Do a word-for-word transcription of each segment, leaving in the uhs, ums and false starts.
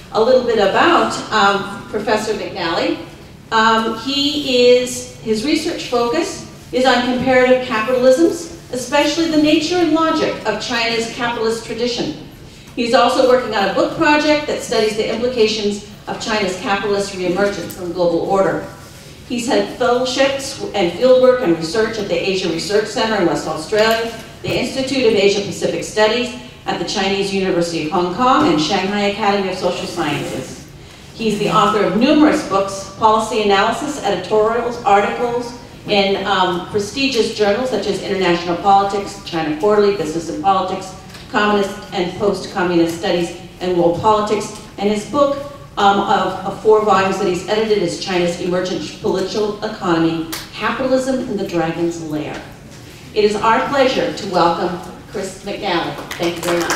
a little bit about um, Professor McNally. Um, he is, his research focus is on comparative capitalisms, especially the nature and logic of China's capitalist tradition. He's also working on a book project that studies the implications of China's capitalist reemergence from global order. He's had fellowships and fieldwork and research at the Asia Research Center in West Australia, the Institute of Asia-Pacific Studies at the Chinese University of Hong Kong, and Shanghai Academy of Social Sciences. He's the author of numerous books, policy analysis, editorials, articles in um, prestigious journals such as International Politics, China Quarterly, Business and Politics, Communist and Post-Communist Studies, and World Politics. And his book um, of, of four volumes that he's edited is China's Emergent Political Economy, Capitalism in the Dragon's Lair. It is our pleasure to welcome Chris McNally. Thank you very much.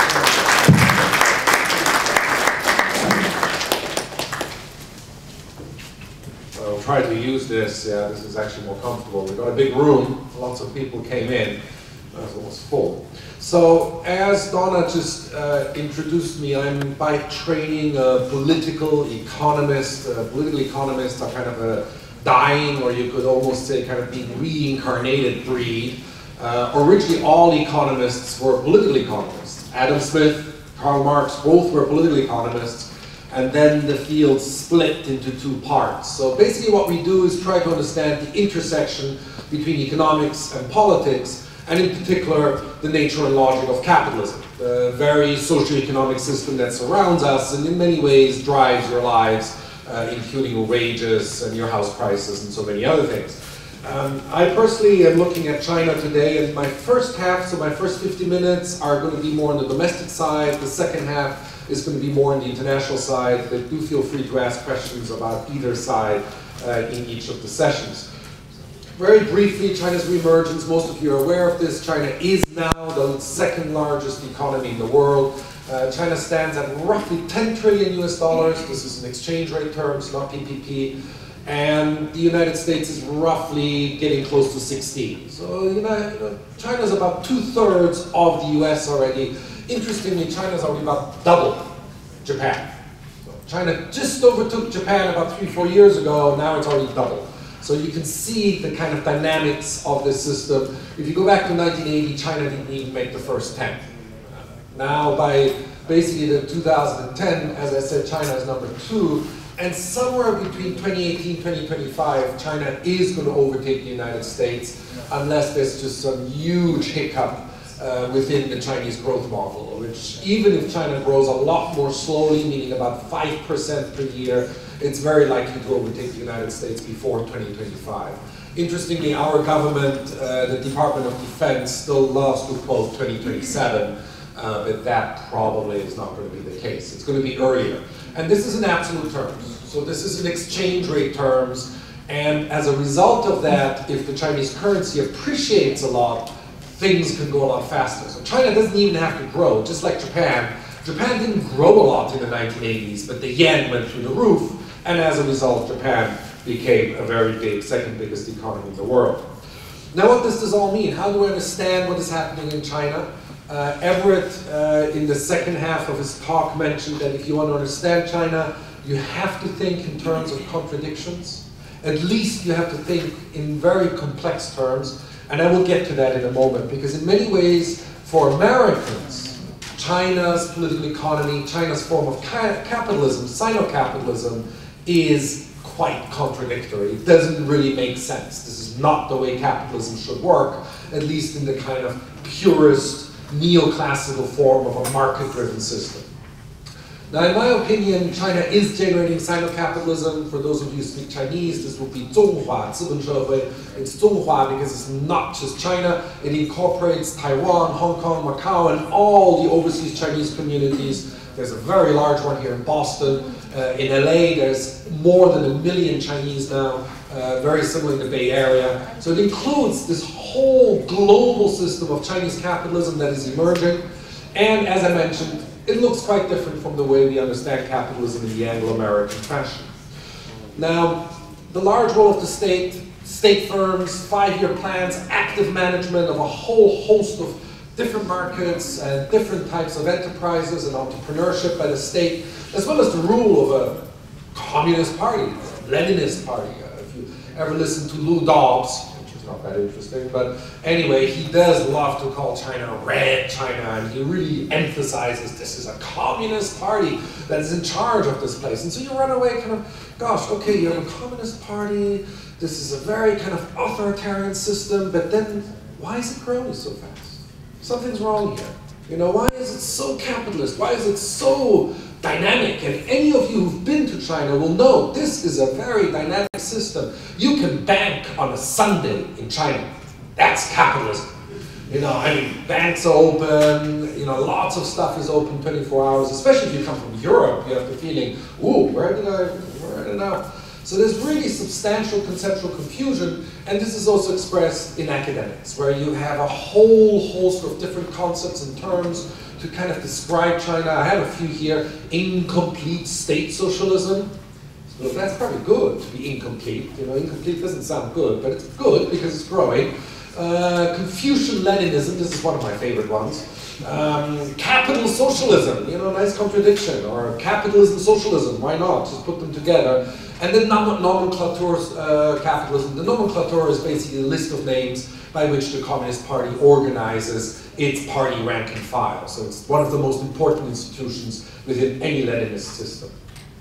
I'll try to use this. Yeah, this is actually more comfortable. We've got a big room. Lots of people came in. It was almost full. So, as Donna just uh, introduced me, I'm by training a political economist. A political economists are kind of a dying, or you could almost say kind of being reincarnated breed. Uh, originally, all economists were political economists. Adam Smith, Karl Marx, both were political economists, and then the field split into two parts. So basically what we do is try to understand the intersection between economics and politics, and in particular, the nature and logic of capitalism, the very socio-economic system that surrounds us and in many ways drives your lives, uh, including your wages and your house prices and so many other things. Um, I personally am looking at China today, and my first half, so my first fifty minutes are going to be more on the domestic side. The second half is going to be more on the international side, but do feel free to ask questions about either side uh, in each of the sessions. Very briefly, China's reemergence, most of you are aware of this. China is now the second largest economy in the world. Uh, China stands at roughly ten trillion U S dollars. This is in exchange rate terms, not P P P. And the United States is roughly getting close to sixteen. So you know, you know, China's about two-thirds of the U S already. Interestingly, China's already about double Japan. So China just overtook Japan about three, four years ago. Now it's already double. So you can see the kind of dynamics of this system. If you go back to nineteen eighty, China didn't even make the first ten. Now by basically the two thousand ten, as I said, China is number two. And somewhere between twenty eighteen, twenty twenty-five, China is going to overtake the United States unless there's just some huge hiccup uh, within the Chinese growth model, which even if China grows a lot more slowly, meaning about five percent per year, it's very likely to overtake the United States before twenty twenty-five. Interestingly, our government, uh, the Department of Defense, still loves to quote twenty twenty-seven, uh, but that probably is not going to be the case. It's going to be earlier. And this is in absolute terms. So this is in exchange rate terms. And as a result of that, if the Chinese currency appreciates a lot, things can go a lot faster. So China doesn't even have to grow, just like Japan. Japan didn't grow a lot in the nineteen eighties, but the yen went through the roof. And as a result, Japan became a very big, second biggest economy in the world. Now what does this all mean? How do we understand what is happening in China? Uh, Everett, uh, in the second half of his talk, mentioned that if you want to understand China, you have to think in terms of contradictions. At least you have to think in very complex terms, and I will get to that in a moment, because in many ways, for Americans, China's political economy, China's form of ca capitalism, Sino-capitalism, is quite contradictory. It doesn't really make sense. This is not the way capitalism should work, at least in the kind of purest, neoclassical form of a market-driven system. Now, in my opinion, China is generating Sino-capitalism. For those of you who speak Chinese, this will be Zhonghua, It's Zhonghua because it's not just China. It incorporates Taiwan, Hong Kong, Macau, and all the overseas Chinese communities. There's a very large one here in Boston. Uh, in L A, there's more than a million Chinese now, uh, very similar in the Bay Area. So it includes this whole global system of Chinese capitalism that is emerging. And as I mentioned, it looks quite different from the way we understand capitalism in the Anglo-American fashion. Now, the large role of the state, state firms, five-year plans, active management of a whole host of different markets and different types of enterprises and entrepreneurship by the state, as well as the rule of a communist party, Leninist party. Uh, if you ever listen to Lou Dobbs, which is not that interesting, but anyway, he does love to call China Red China, and he really emphasizes this is a communist party that is in charge of this place. And so you run away kind of, gosh, okay, you have a communist party, this is a very kind of authoritarian system, but then why is it growing so fast? Something's wrong here. You know, why is it so capitalist? Why is it so dynamic? And any of you who've been to China will know this is a very dynamic system. You can bank on a Sunday in China. That's capitalism. You know, I mean, banks are open, you know, lots of stuff is open twenty-four hours, especially if you come from Europe, you have the feeling, ooh, where did I, where did I know? So there's really substantial conceptual confusion, and this is also expressed in academics, where you have a whole host of different concepts and terms to kind of describe China. I have a few here. Incomplete state socialism. So that's probably good to be incomplete. You know, incomplete doesn't sound good, but it's good because it's growing. Uh, Confucian-Leninism, this is one of my favorite ones. Um, capital socialism, you know, nice contradiction. Or capitalism, socialism, why not? Just put them together. And then nom nomenclature uh, capitalism. The nomenclature is basically a list of names by which the Communist Party organizes its party rank and file. So it's one of the most important institutions within any Leninist system.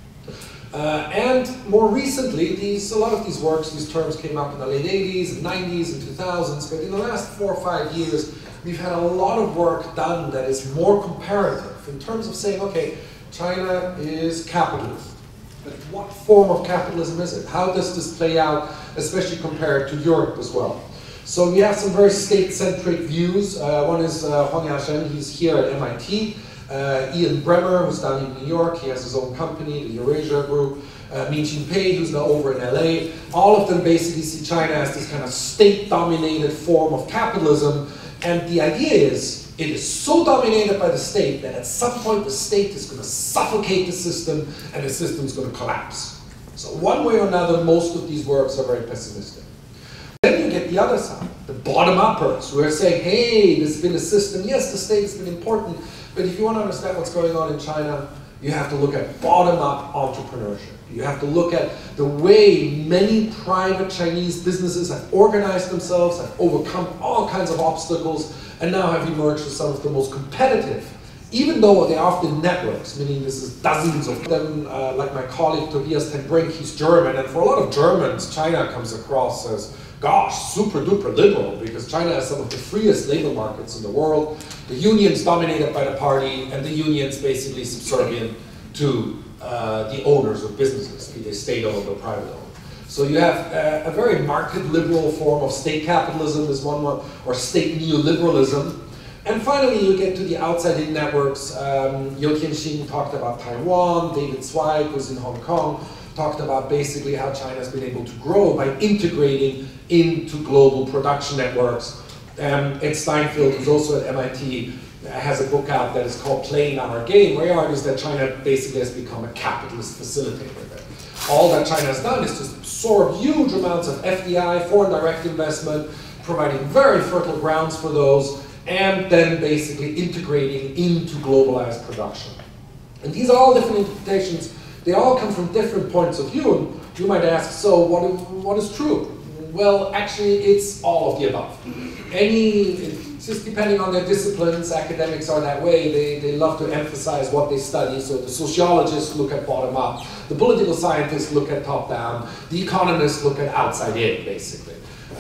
Uh, and more recently, these, a lot of these works, these terms came up in the late eighties and nineties and two thousands, but in the last four or five years, we've had a lot of work done that is more comparative in terms of saying, okay, China is capitalist. But what form of capitalism is it? How does this play out, especially compared to Europe as well? So we have some very state-centric views. Uh, one is uh, Huang Yashen, he's here at M I T. Uh, Ian Bremmer, who's down in New York, he has his own company, the Eurasia Group. Uh, Min Jinpei, who's now over in L A. All of them basically see China as this kind of state-dominated form of capitalism. And the idea is, it is so dominated by the state that at some point the state is going to suffocate the system and the system is going to collapse. So one way or another, most of these works are very pessimistic. Then you get the other side, the bottom-uppers, who are saying, hey, there's been a system, yes, the state has been important, but if you want to understand what's going on in China, you have to look at bottom-up entrepreneurship. You have to look at the way many private Chinese businesses have organized themselves, have overcome all kinds of obstacles, and now have emerged as some of the most competitive, even though they're often networks, meaning this is dozens of them, uh, like my colleague Tobias ten Brink, he's German, and for a lot of Germans, China comes across as, gosh, super duper liberal, because China has some of the freest labor markets in the world. The union's dominated by the party, and the union's basically subservient to uh, the owners of businesses, be they state-owned or private-owned. So you have uh, a very market liberal form of state capitalism is one, one or state neoliberalism. And finally, you get to the outside-in networks. Um, Yeo Tianxin talked about Taiwan, David Zweig, who's in Hong Kong, talked about basically how China's been able to grow by integrating into global production networks. Um, Ed Steinfeld, who's also at M I T, has a book out that is called Playing Our Game, where he argues that China basically has become a capitalist facilitator. All that China has done is to absorb huge amounts of F D I, foreign direct investment, providing very fertile grounds for those, and then basically integrating into globalized production. And these are all different interpretations. They all come from different points of view. And you might ask, so what is, what is true? Well, actually, it's all of the above. Any, it's just depending on their disciplines, academics are that way. They, they love to emphasize what they study. So the sociologists look at bottom-up. The political scientists look at top-down. The economists look at outside-in, basically.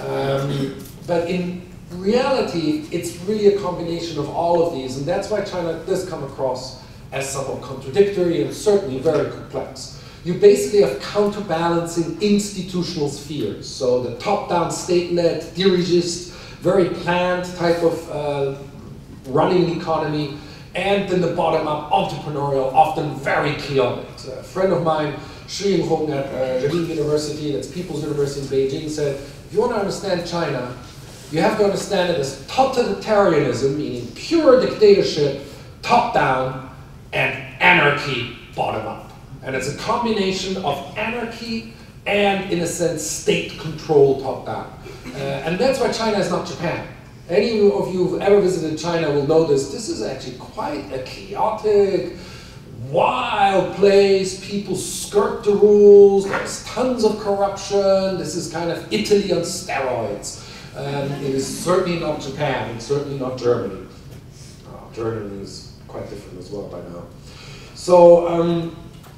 Um, but in reality, it's really a combination of all of these. And that's why China does come across as somewhat contradictory and certainly very complex. You basically have counterbalancing institutional spheres. So the top-down state-led, dirigist, very planned type of uh, running economy, and then the bottom-up entrepreneurial, often very chaotic. So a friend of mine, Shi Yinghong at uh, Renmin University, that's People's University in Beijing, said, if you want to understand China, you have to understand it as totalitarianism, meaning pure dictatorship, top-down, and anarchy, bottom-up. And it's a combination of anarchy and, in a sense, state control top-down. Uh, and that's why China is not Japan. Any of you who've ever visited China will know this. This is actually quite a chaotic, wild place. People skirt the rules. There's tons of corruption. This is kind of Italy on steroids. Um, it is certainly not Japan. It's certainly not Germany. Oh, Germany is quite different as well by now. So um,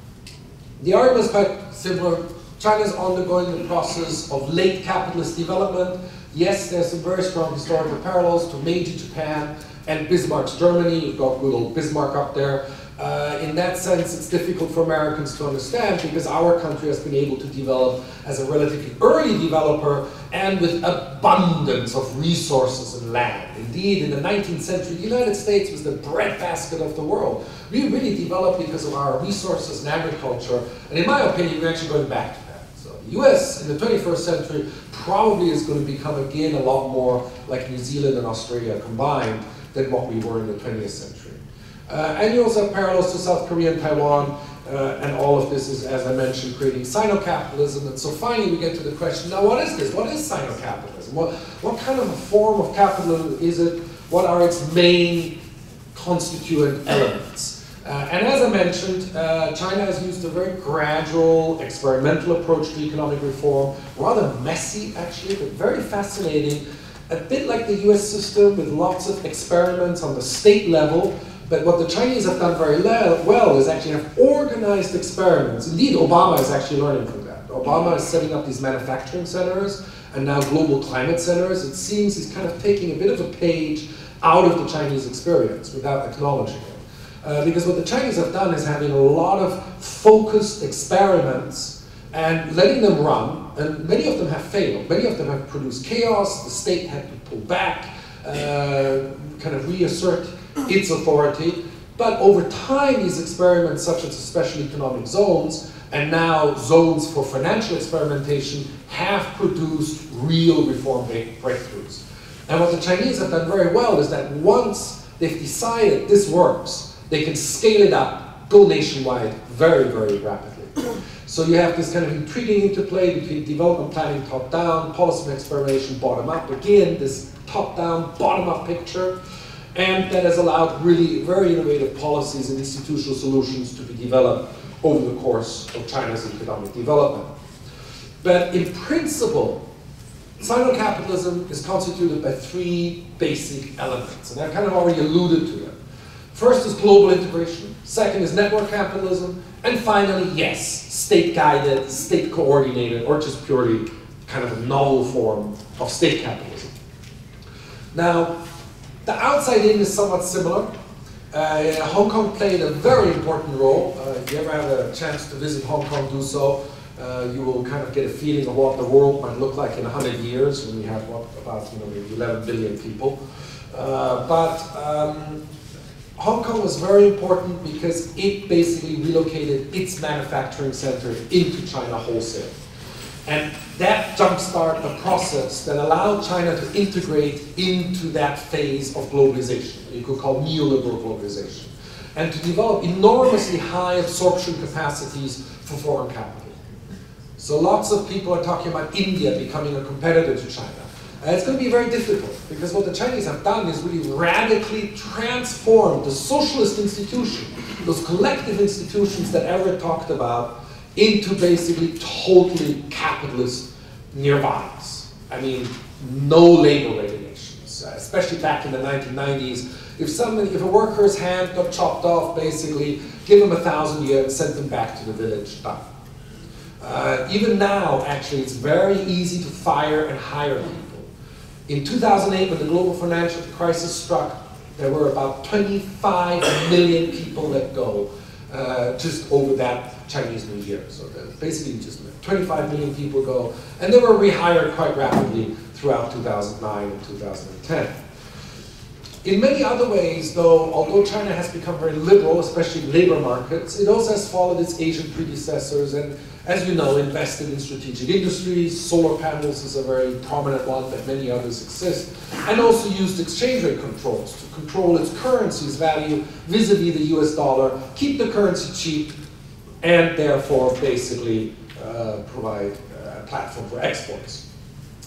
the argument is quite similar. China is undergoing the process of late capitalist development. Yes, there's some very strong historical parallels to Meiji Japan and Bismarck's Germany. You've got good old Bismarck up there. Uh, in that sense, it's difficult for Americans to understand because our country has been able to develop as a relatively early developer and with abundance of resources and land. Indeed, in the nineteenth century, the United States was the breadbasket of the world. We really developed because of our resources and agriculture, and in my opinion, we're actually going back to that. So the U S in the twenty-first century probably is going to become again a lot more like New Zealand and Australia combined than what we were in the twentieth century. Uh, and you also have parallels to South Korea and Taiwan, uh, and all of this is, as I mentioned, creating Sino-capitalism. And so finally we get to the question, now what is this? What is Sino-capitalism? What, what kind of a form of capitalism is it? What are its main constituent elements? Uh, and as I mentioned, uh, China has used a very gradual, experimental approach to economic reform, rather messy actually, but very fascinating. A bit like the U S system with lots of experiments on the state level. But what the Chinese have done very well is actually have organized experiments. Indeed, Obama is actually learning from that. Obama is setting up these manufacturing centers and now global climate centers. It seems he's kind of taking a bit of a page out of the Chinese experience without acknowledging it. Uh, because what the Chinese have done is having a lot of focused experiments and letting them run, and many of them have failed. Many of them have produced chaos. The state had to pull back, uh, kind of reassert its authority. But over time, these experiments, such as special economic zones, and now zones for financial experimentation, have produced real reform breakthroughs. And what the Chinese have done very well is that once they've decided this works, they can scale it up, go nationwide very, very rapidly. So you have this kind of intriguing interplay between development planning top-down, policy experimentation bottom-up. Again, this top-down, bottom-up picture. And that has allowed really very innovative policies and institutional solutions to be developed over the course of China's economic development. But in principle, Sino-capitalism is constituted by three basic elements, and I've kind of already alluded to them. First is global integration, second is network capitalism, and finally, yes, state-guided, state-coordinated, or just purely kind of a novel form of state capitalism. Now, the outside in is somewhat similar. Uh, Hong Kong played a very important role. Uh, if you ever have a chance to visit Hong Kong, do so. Uh, you will kind of get a feeling of what the world might look like in a hundred years when we have what, about you know, maybe eleven billion people. Uh, but um, Hong Kong was very important because it basically relocated its manufacturing center into China wholesale. And that jumpstarted a process that allowed China to integrate into that phase of globalization, you could call neoliberal globalization, and to develop enormously high absorption capacities for foreign capital. So lots of people are talking about India becoming a competitor to China. And it's going to be very difficult, because what the Chinese have done is really radically transformed the socialist institution, those collective institutions that Everett talked about, into basically totally capitalist nirvanas. I mean, no labor regulations, uh, especially back in the nineteen nineties. If somebody, if a worker's hand got chopped off, basically, give them a thousand years and send them back to the village, done. Uh, even now, actually, it's very easy to fire and hire people. In two thousand eight, when the global financial crisis struck, there were about twenty-five million people let go uh, just over that Chinese New Year. So basically just twenty-five million people go, and they were rehired quite rapidly throughout two thousand nine and two thousand ten. In many other ways, though, although China has become very liberal, especially in labor markets, it also has followed its Asian predecessors and, as you know, invested in strategic industries. Solar panels is a very prominent one, but many others exist, and also used exchange rate controls to control its currency's value vis-a-vis the U S dollar, keep the currency cheap, and therefore basically uh, provide a platform for exports.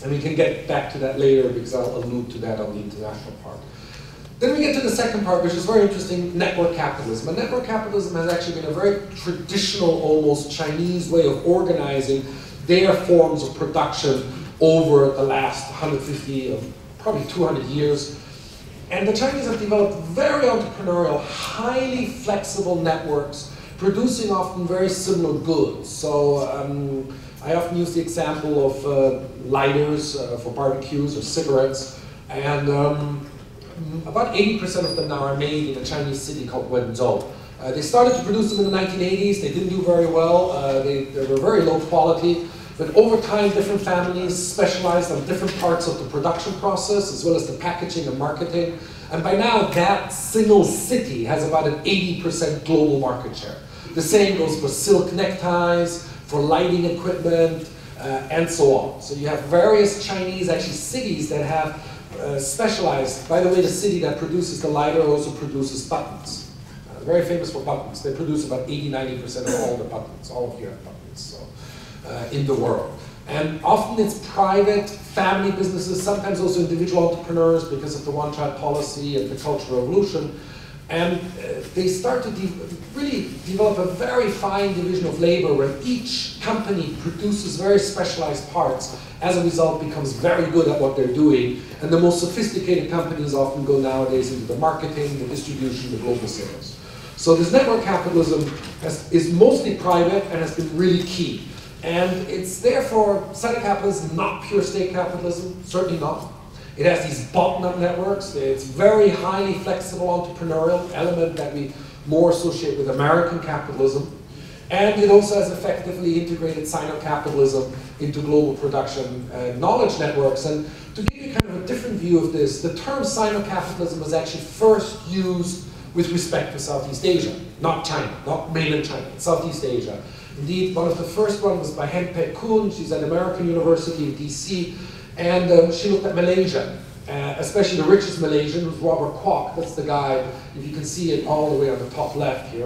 And we can get back to that later because I'll allude to that on the international part. Then we get to the second part, which is very interesting, network capitalism. And network capitalism has actually been a very traditional, almost Chinese way of organizing their forms of production over the last one hundred fifty, probably two hundred years. And the Chinese have developed very entrepreneurial, highly flexible networks, producing often very similar goods. So um, I often use the example of uh, lighters uh, for barbecues or cigarettes. And um, about eighty percent of them now are made in a Chinese city called Wenzhou. Uh, they started to produce them in the nineteen eighties. They didn't do very well. Uh, they, they were very low quality. But over time, different families specialized on different parts of the production process, as well as the packaging and marketing. And by now, that single city has about an eighty percent global market share. The same goes for silk neckties, for lighting equipment, uh, and so on. So you have various Chinese, actually, cities that have uh, specialized. By the way, the city that produces the lighter also produces buttons. Uh, very famous for buttons. They produce about eighty, ninety percent of all the buttons. All of you have buttons. So. Uh, in the world. And often it's private, family businesses, sometimes also individual entrepreneurs because of the one-child policy and the Cultural Revolution. And uh, they start to de really develop a very fine division of labor where each company produces very specialized parts, as a result becomes very good at what they're doing. And the most sophisticated companies often go nowadays into the marketing, the distribution, the global sales. So this network capitalism has, is mostly private and has been really key. And it's therefore, Sino-capitalism is not pure state capitalism, certainly not. It has these bottom-up networks. It's very highly flexible entrepreneurial element that we more associate with American capitalism. And it also has effectively integrated Sino-capitalism into global production uh, knowledge networks. And to give you kind of a different view of this, the term Sino-capitalism was actually first used with respect to Southeast Asia, not China, not mainland China, Southeast Asia. Indeed, one of the first ones was by Heng Pek Kun. She's at American University in D C, and um, she looked at Malaysia, uh, especially the richest Malaysian, was Robert Kwok. That's the guy, if you can see it all the way on the top left here.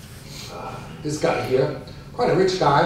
Uh, this guy here, quite a rich guy.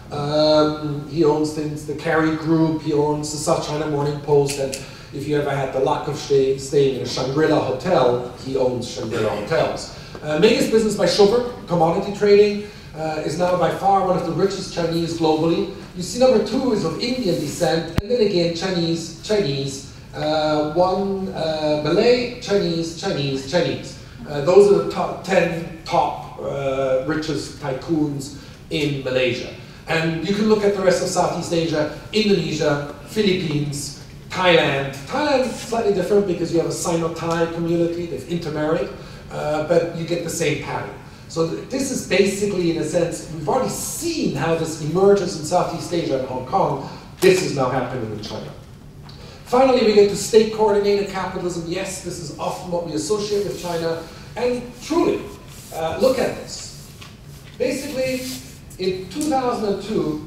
Um, he owns things, the Carey Group, he owns the South China Morning Post, and if you ever had the luck of stay, staying in a Shangri-La hotel, he owns Shangri-La hotels. Uh, made his business by sugar, commodity trading. Uh, is now by far one of the richest Chinese globally. You see number two is of Indian descent, and then again Chinese, Chinese, uh, one uh, Malay, Chinese, Chinese, Chinese. Uh, those are the top ten top uh, richest tycoons in Malaysia. And you can look at the rest of Southeast Asia, Indonesia, Philippines, Thailand. Thailand is slightly different because you have a Sino-Thai community, they've intermarried, uh, but you get the same pattern. So this is basically, in a sense, we've already seen how this emerges in Southeast Asia and Hong Kong. This is now happening in China. Finally, we get to state-coordinated capitalism. Yes, this is often what we associate with China. And truly, uh, look at this. Basically, in two thousand two,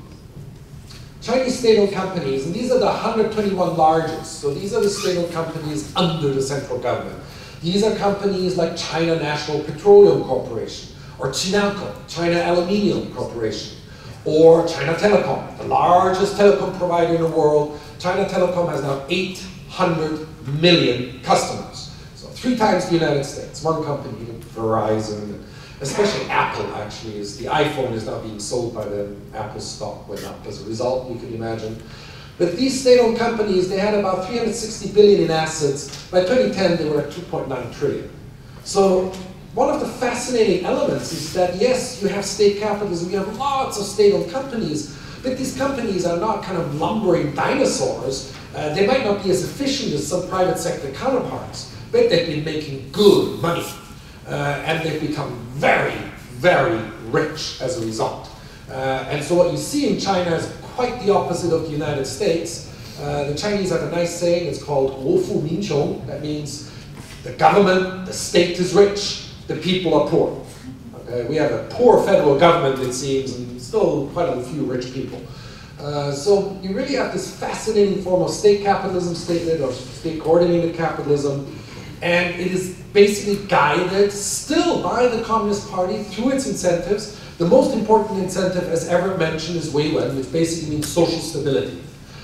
Chinese state-owned companies, and these are the one hundred twenty-one largest, so these are the state-owned companies under the central government. These are companies like China National Petroleum Corporation, or Chinalco, China Aluminium Corporation, or China Telecom, the largest telecom provider in the world. China Telecom has now eight hundred million customers, so three times the United States. One company, Verizon, especially Apple actually, is the iPhone is now being sold by them. Apple stock went up as a result, you can imagine. But these state-owned companies, they had about three hundred sixty billion in assets. By twenty ten, they were at two point nine trillion. So one of the fascinating elements is that, yes, you have state capitalism, you have lots of state-owned companies, but these companies are not kind of lumbering dinosaurs. Uh, they might not be as efficient as some private sector counterparts, but they've been making good money. Uh, and they've become very, very rich as a result. Uh, and so what you see in China is quite the opposite of the United States. Uh, the Chinese have a nice saying, it's called 国富民穷. That means the government, the state is rich, the people are poor. Okay? We have a poor federal government, it seems, and still quite a few rich people. Uh, so you really have this fascinating form of state capitalism stated, or state-coordinated capitalism, and it is basically guided still by the Communist Party through its incentives. The most important incentive, as ever mentioned, is Weiwen, which basically means social stability.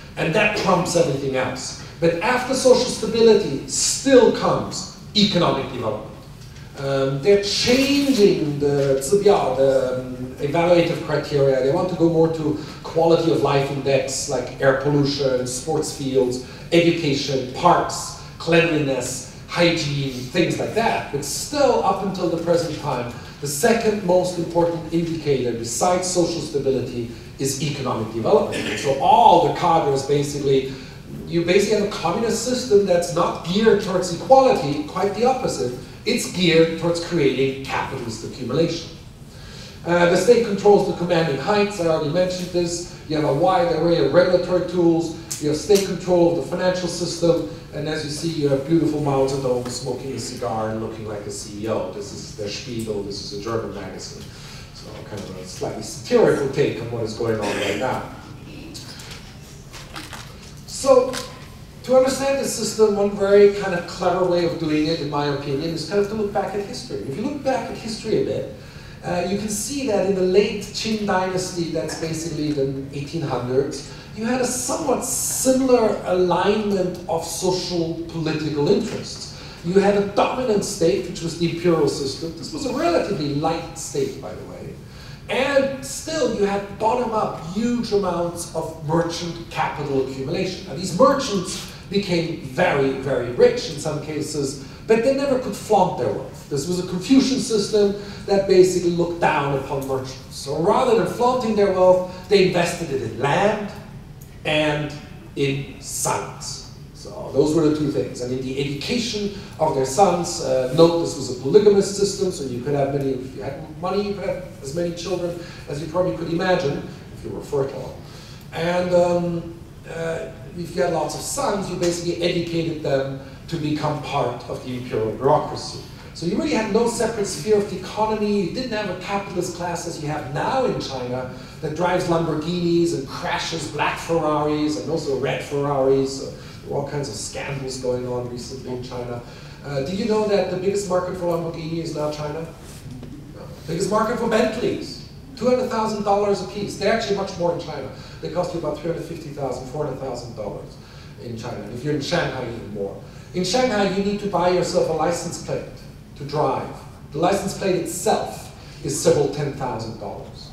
And that trumps everything else. But after social stability still comes economic development. Um, they're changing the, the um, evaluative criteria. They want to go more to quality of life index, like air pollution, sports fields, education, parks, cleanliness, hygiene, things like that. But still, up until the present time, the second most important indicator besides social stability is economic development. And so all the cadres basically, you basically have a communist system that's not geared towards equality, quite the opposite. It's geared towards creating capitalist accumulation. Uh, the state controls the commanding heights, I already mentioned this. You have a wide array of regulatory tools. You have state control of the financial system. And as you see, you have beautiful Mao Zedong smoking a cigar and looking like a C E O. This is Der Spiegel, this is a German magazine. So kind of a slightly satirical take on what is going on right now. So, to understand this system, one very kind of clever way of doing it, in my opinion, is kind of to look back at history. If you look back at history a bit, uh, you can see that in the late Qing dynasty, that's basically the eighteen hundreds, you had a somewhat similar alignment of social political interests. You had a dominant state, which was the imperial system. This was a relatively light state, by the way. And still, you had bottom-up huge amounts of merchant capital accumulation. Now, these merchants became very, very rich in some cases, but they never could flaunt their wealth. This was a Confucian system that basically looked down upon merchants. So rather than flaunting their wealth, they invested it in land and in sons. So those were the two things. And in the education of their sons, uh, note this was a polygamous system, so you could have many, if you had money, you could have as many children as you probably could imagine, if you were fertile. And um, uh, if you had lots of sons, you basically educated them to become part of the imperial bureaucracy. So you really had no separate sphere of the economy. You didn't have a capitalist class as you have now in China that drives Lamborghinis and crashes black Ferraris and also red Ferraris. Uh, there were all kinds of scandals going on recently in China. Uh, did you know that the biggest market for Lamborghini is now China? No. Biggest market for Bentleys, two hundred thousand dollars a piece. They're actually much more in China. They cost you about three hundred fifty thousand dollars, four hundred thousand dollars in China. And if you're in Shanghai, even more. In Shanghai, you need to buy yourself a license plate to drive. The license plate itself is several ten thousand dollars.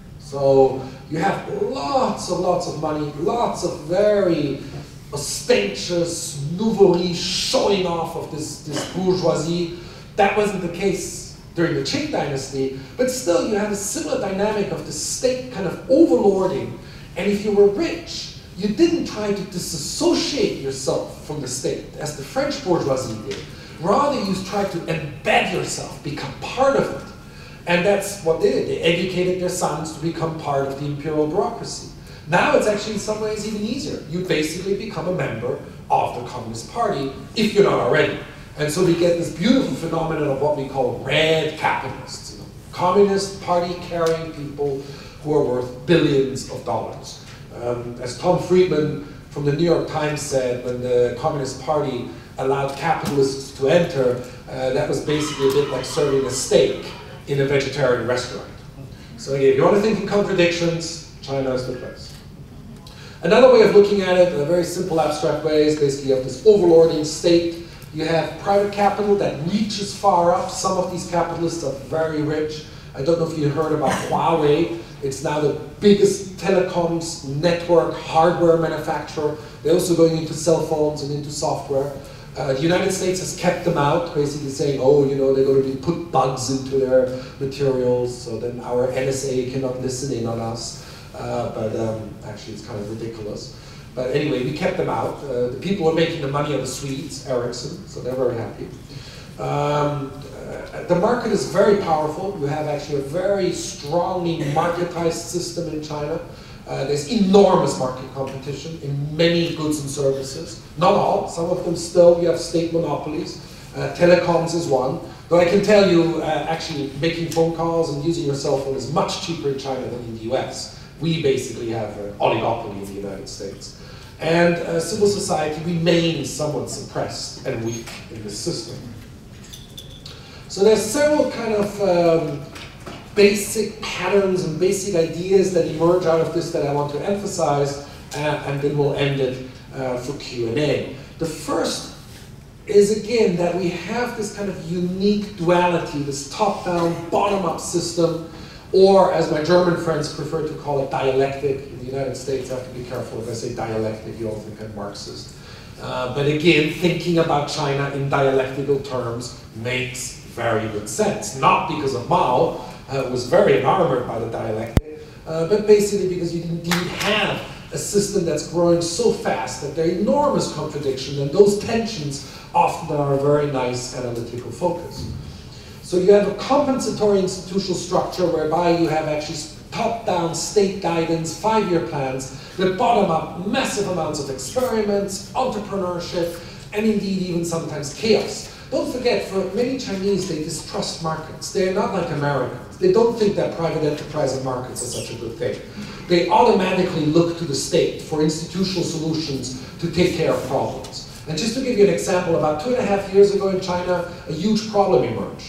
So you have lots and lots of money, lots of very ostentatious nouveaury showing off of this, this bourgeoisie. That wasn't the case during the Qing dynasty, but still you had a similar dynamic of the state kind of overlording. And if you were rich, you didn't try to disassociate yourself from the state, as the French bourgeoisie did. Rather, you tried to embed yourself, become part of it. And that's what they did. They educated their sons to become part of the imperial bureaucracy. Now it's actually in some ways even easier. You basically become a member of the Communist Party, if you're not already. And so we get this beautiful phenomenon of what we call red capitalists. You know, Communist Party carrying people who are worth billions of dollars. Um, as Tom Friedman from the New York Times said, when the Communist Party allowed capitalists to enter, uh, that was basically a bit like serving a steak in a vegetarian restaurant. So again, if you want to think in contradictions, China is the place. Another way of looking at it, a very simple abstract way, is basically you have this overlording state. You have private capital that reaches far up. Some of these capitalists are very rich. I don't know if you heard about Huawei. It's now the biggest telecoms network hardware manufacturer. They're also going into cell phones and into software. Uh, the United States has kept them out, basically saying, oh, you know, they're going to be put bugs into their materials, so then our N S A cannot listen in on us. Uh, but um, actually, it's kind of ridiculous. But anyway, we kept them out. Uh, the people who are making the money are the Swedes, Ericsson, so they're very happy. Um, uh, the market is very powerful. You have actually a very strongly marketized system in China. Uh, there's enormous market competition in many goods and services. Not all, some of them still, you have state monopolies. Uh, telecoms is one. Though I can tell you, uh, actually making phone calls and using your cell phone is much cheaper in China than in the U S. We basically have an oligopoly in the United States. And uh, civil society remains somewhat suppressed and weak in this system. So there's several kind of um, basic patterns and basic ideas that emerge out of this that I want to emphasize. uh, and then we'll end it uh, for Q and A. The first is, again, that we have this kind of unique duality, this top-down, bottom-up system, or as my German friends prefer to call it, dialectic. In the United States, I have to be careful if I say dialectic, you all think I'm Marxist. Uh, but again, thinking about China in dialectical terms makes very good sense. Not because of Mao, uh, was very enamored by the dialectic, uh, but basically because you indeed have a system that's growing so fast that there are enormous contradictions, and those tensions often are a very nice analytical focus. So you have a compensatory institutional structure whereby you have actually top-down state guidance, five-year plans, that bottom up massive amounts of experiments, entrepreneurship, and indeed even sometimes chaos. Don't forget, for many Chinese, they distrust markets. They're not like Americans. They don't think that private enterprise and markets are such a good thing. They automatically look to the state for institutional solutions to take care of problems. And just to give you an example, about two and a half years ago in China, a huge problem emerged.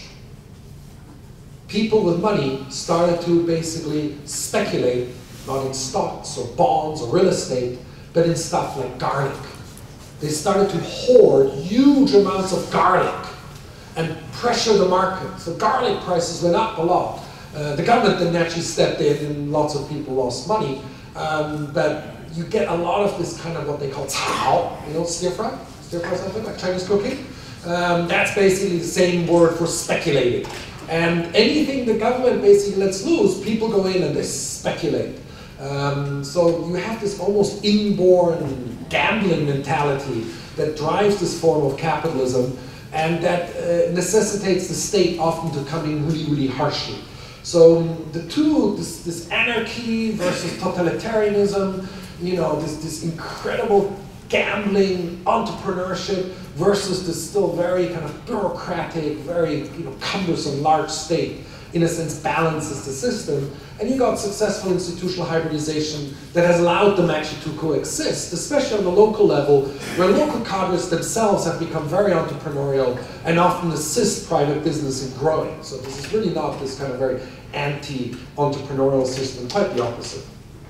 People with money started to basically speculate, not in stocks or bonds or real estate, but in stuff like garlic. They started to hoard huge amounts of garlic and pressure the market. So garlic prices went up a lot. Uh, the government then actually stepped in and lots of people lost money. Um, but you get a lot of this kind of what they call cao, you know, stir fry? Stir fry something like Chinese cooking? Um, that's basically the same word for speculating. And anything the government basically lets loose, people go in and they speculate. Um, so you have this almost inborn gambling mentality that drives this form of capitalism, and that uh, necessitates the state often to come in really, really harshly. So um, the two, this, this anarchy versus totalitarianism, you know, this, this incredible gambling, entrepreneurship versus this still very kind of bureaucratic, very you know, cumbersome large state, in a sense balances the system. And you got successful institutional hybridization that has allowed them actually to coexist, especially on the local level, where local cadres themselves have become very entrepreneurial and often assist private business in growing. So this is really not this kind of very anti-entrepreneurial system, quite the opposite.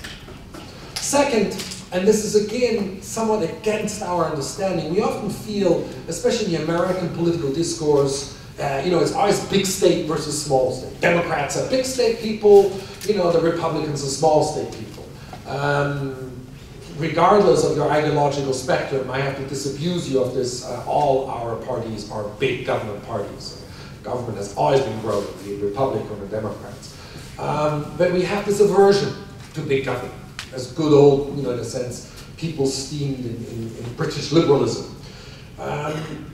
Second, and this is again somewhat against our understanding, we often feel, especially in the American political discourse, Uh, you know, it's always big state versus small state. Democrats are big state people, you know, the Republicans are small state people. Um, regardless of your ideological spectrum, I have to disabuse you of this, uh, all our parties are big government parties. Government has always been growing, be it Republican or Democrats. Um, but we have this aversion to big government, as good old, you know, in a sense, people steamed in, in, in British liberalism. Um,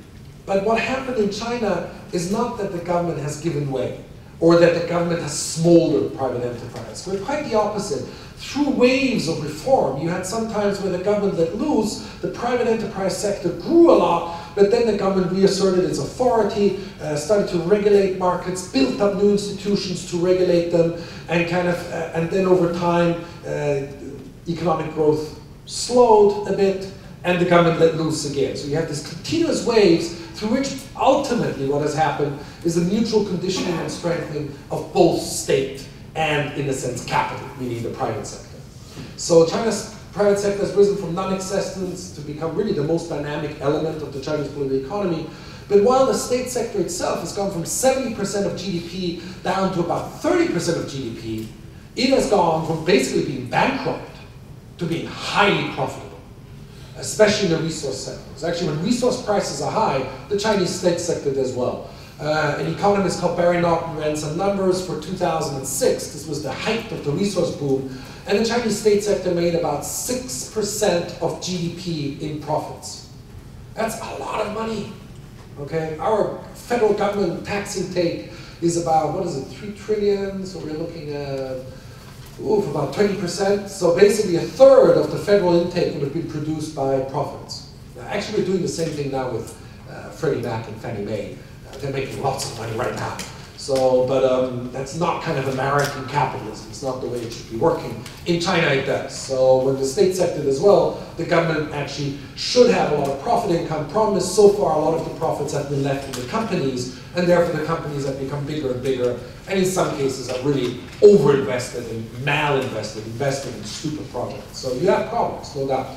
But what happened in China is not that the government has given way, or that the government has smoldered private enterprise, but quite the opposite. Through waves of reform, you had some times where the government let loose, the private enterprise sector grew a lot, but then the government reasserted its authority, uh, started to regulate markets, built up new institutions to regulate them, and kind of, uh, and then over time, uh, economic growth slowed a bit, and the government let loose again. So you have these continuous waves through which ultimately what has happened is a mutual conditioning and strengthening of both state and, in a sense, capital, meaning the private sector. So China's private sector has risen from non-existence to become really the most dynamic element of the Chinese political economy. But while the state sector itself has gone from seventy percent of G D P down to about thirty percent of G D P, it has gone from basically being bankrupt to being highly profitable, especially in the resource sectors. Actually, when resource prices are high, the Chinese state sector does well. Uh, an economist called Barry Norton ran some numbers for two thousand six. This was the height of the resource boom. And the Chinese state sector made about six percent of G D P in profits. That's a lot of money. Okay? Our federal government tax intake is about, what is it, three trillion? So we're looking at Ooh, for about twenty percent. So basically a third of the federal intake would have been produced by profits. Now, actually, we're doing the same thing now with uh, Freddie Mac and Fannie Mae. Uh, they're making lots of money right now. So, but um, that's not kind of American capitalism. It's not the way it should be working. In China it does. So when the state sector does well, the government actually should have a lot of profit income. Problem is, so far a lot of the profits have been left in the companies, and therefore the companies have become bigger and bigger, and in some cases are really over-invested and malinvested, invested in stupid projects. So you have problems, no doubt.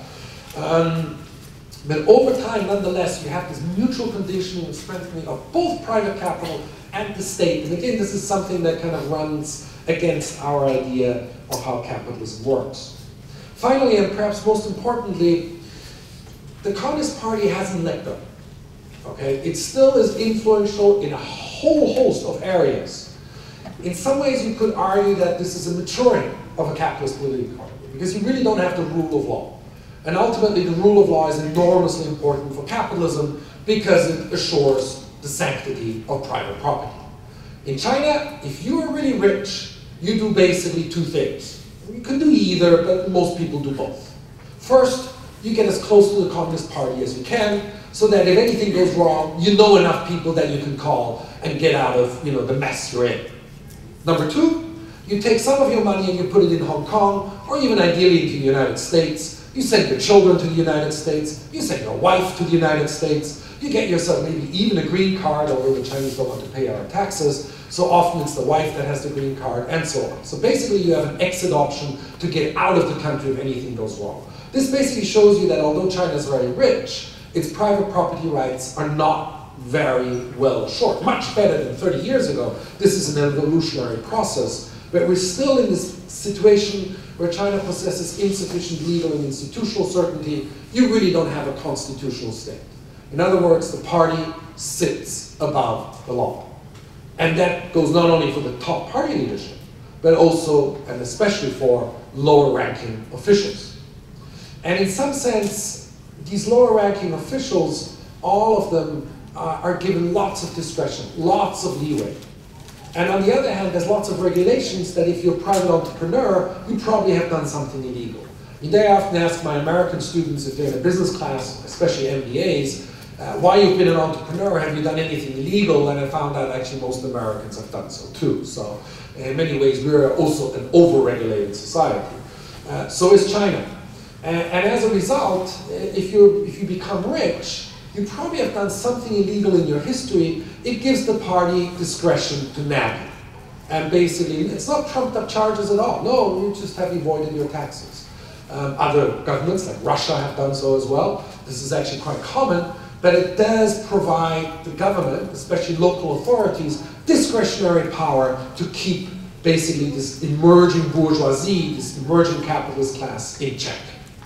Um, But over time, nonetheless, you have this mutual conditioning and strengthening of both private capital and the state. And again, this is something that kind of runs against our idea of how capitalism works. Finally, and perhaps most importantly, the Communist Party hasn't let go. Okay? It still is influential in a whole host of areas. In some ways, you could argue that this is a maturing of a capitalist political economy, because you really don't have the rule of law. And ultimately, the rule of law is enormously important for capitalism because it assures the sanctity of private property. In China, if you are really rich, you do basically two things. You can do either, but most people do both. First, you get as close to the Communist Party as you can, so that if anything goes wrong, you know enough people that you can call and get out of, you know, the mess you're in. Number two, you take some of your money and you put it in Hong Kong, or even ideally into the United States. You send your children to the United States, you send your wife to the United States, you get yourself maybe even a green card, although the Chinese don't want to pay our taxes, so often it's the wife that has the green card, and so on. So basically you have an exit option to get out of the country if anything goes wrong. This basically shows you that although China is very rich, its private property rights are not very well assured. Much better than thirty years ago. This is an evolutionary process, but we're still in this situation where China possesses insufficient legal and institutional certainty. You really don't have a constitutional state. In other words, the party sits above the law. And that goes not only for the top party leadership, but also and especially for lower ranking officials. And in some sense, these lower ranking officials, all of them uh, are given lots of discretion, lots of leeway. And on the other hand, there's lots of regulations that if you're a private entrepreneur, you probably have done something illegal. I mean, I often ask my American students if they're in a business class, especially M B As, uh, why you've been an entrepreneur, have you done anything illegal? And I found out actually most Americans have done so too. So in many ways, we're also an over-regulated society. Uh, so is China. And, and as a result, if, you if you become rich, you probably have done something illegal in your history. It gives the party discretion to nab you. And basically, it's not trumped up charges at all. No, you just have avoided your taxes. Um, other governments, like Russia, have done so as well. This is actually quite common, but it does provide the government, especially local authorities, discretionary power to keep basically this emerging bourgeoisie, this emerging capitalist class in check.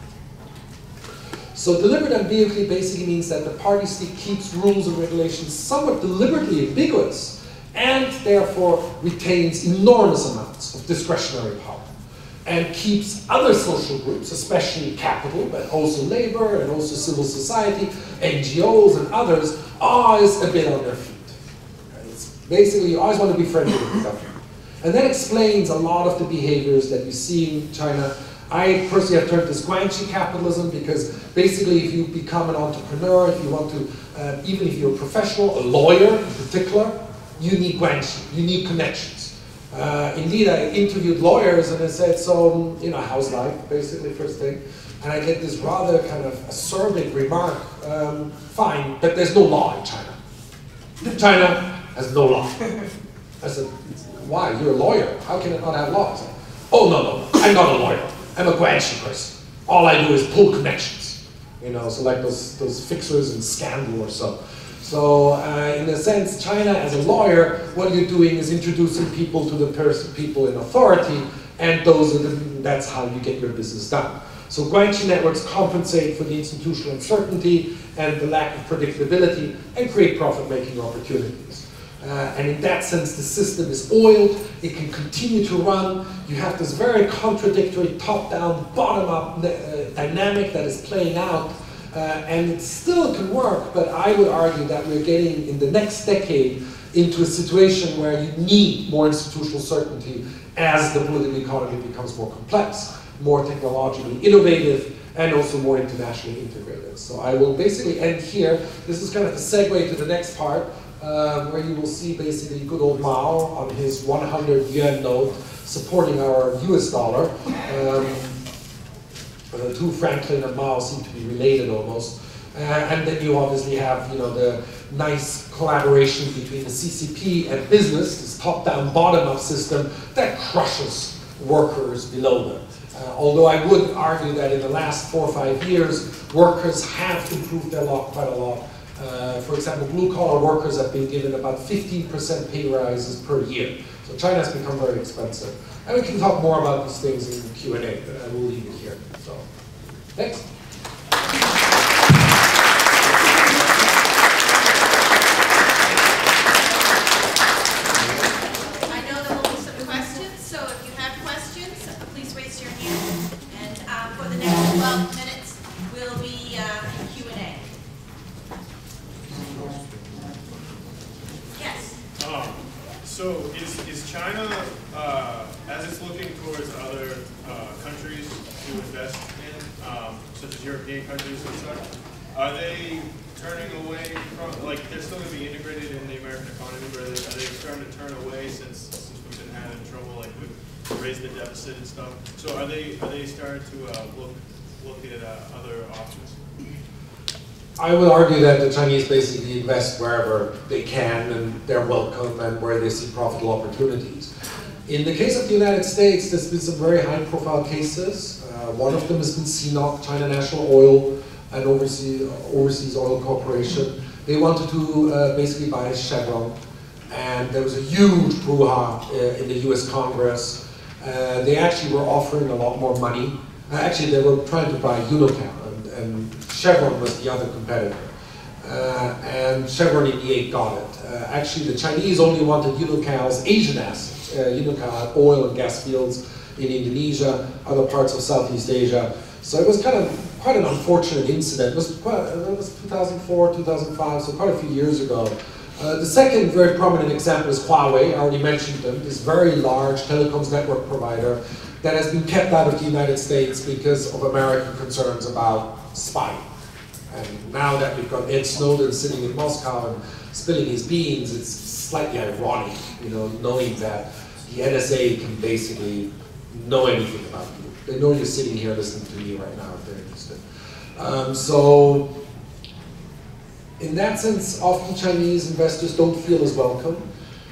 So deliberate ambiguity basically means that the party keeps rules and regulations somewhat deliberately ambiguous and therefore retains enormous amounts of discretionary power and keeps other social groups, especially capital, but also labor and also civil society, N G Os and others, always a bit on their feet. It's basically, you always want to be friendly with the government. And that explains a lot of the behaviors that you see in China. I personally have termed this guanxi capitalism because basically if you become an entrepreneur, if you want to, uh, even if you're a professional, a lawyer in particular, you need guanxi, you need connections. Uh, indeed, I interviewed lawyers and I said, so, you know, how's life, basically, first thing. And I get this rather kind of acerbic remark, um, fine, but there's no law in China. China has no law. I said, why? You're a lawyer. How can it not have laws? Oh, no, no, I'm not a lawyer. I'm a guanxi person. All I do is pull connections. You know, so like those, those fixers in Scandal or so. So uh, in a sense, China as a lawyer, what you're doing is introducing people to the person, people in authority, and those are the, that's how you get your business done. So guanxi networks compensate for the institutional uncertainty and the lack of predictability and create profit-making opportunities. Uh, and in that sense, the system is oiled, it can continue to run. You have this very contradictory top-down, bottom-up uh, dynamic that is playing out. Uh, and it still can work, but I would argue that we're getting, in the next decade, into a situation where you need more institutional certainty as the political economy becomes more complex, more technologically innovative, and also more internationally integrated. So I will basically end here. This is kind of a segue to the next part. uh, where you will see basically good old Mao on his one hundred yuan note supporting our U S dollar. Um, the two Franklin and Mao seem to be related almost. Uh, and then you obviously have, you know, the nice collaboration between the C C P and business, this top-down, bottom-up system that crushes workers below them. Uh, although I would argue that in the last four or five years, workers have improved their lot quite a lot. Uh, for example, blue-collar workers have been given about fifteen percent pay rises per year. So China has become very expensive. And we can talk more about these things in the Q and A, but I will leave it here. So, thanks. twelve minutes will be uh, Q and A. Yes? Um, so is, is China, uh, as it's looking towards other uh, countries to invest in, um, such as European countries and such, are they turning away from, like, they're still going to be integrated in the American economy, but are they, are they starting to turn away since, since we've been having trouble, like, with raising the deficit and stuff? So are they, are they starting to uh, look look at uh, other options? I would argue that the Chinese basically invest wherever they can and they're welcome and where they see profitable opportunities. In the case of the United States, there's been some very high profile cases. Uh, one of them has been C N O C, China National Oil, an overseas, overseas oil corporation. They wanted to uh, basically buy Chevron, and there was a huge brouhaha uh, in the U S Congress. Uh, they actually were offering a lot more money. Uh, actually, they were trying to buy Unocal, and, and Chevron was the other competitor. Uh, and Chevron in the end got it. Uh, actually, the Chinese only wanted Unocal's Asian assets. Uh, Unocal had oil and gas fields in Indonesia, other parts of Southeast Asia. So it was kind of quite an unfortunate incident. It was, quite, it was two thousand four, two thousand five, so quite a few years ago. Uh, the second very prominent example is Huawei. I already mentioned them, this very large telecoms network provider that has been kept out of the United States because of American concerns about spying. And now that we've got Ed Snowden sitting in Moscow and spilling his beans, it's slightly ironic, you know, knowing that the N S A can basically know anything about you. They know you're sitting here listening to me right now if they're interested. Um, so, in that sense, often Chinese investors don't feel as welcome.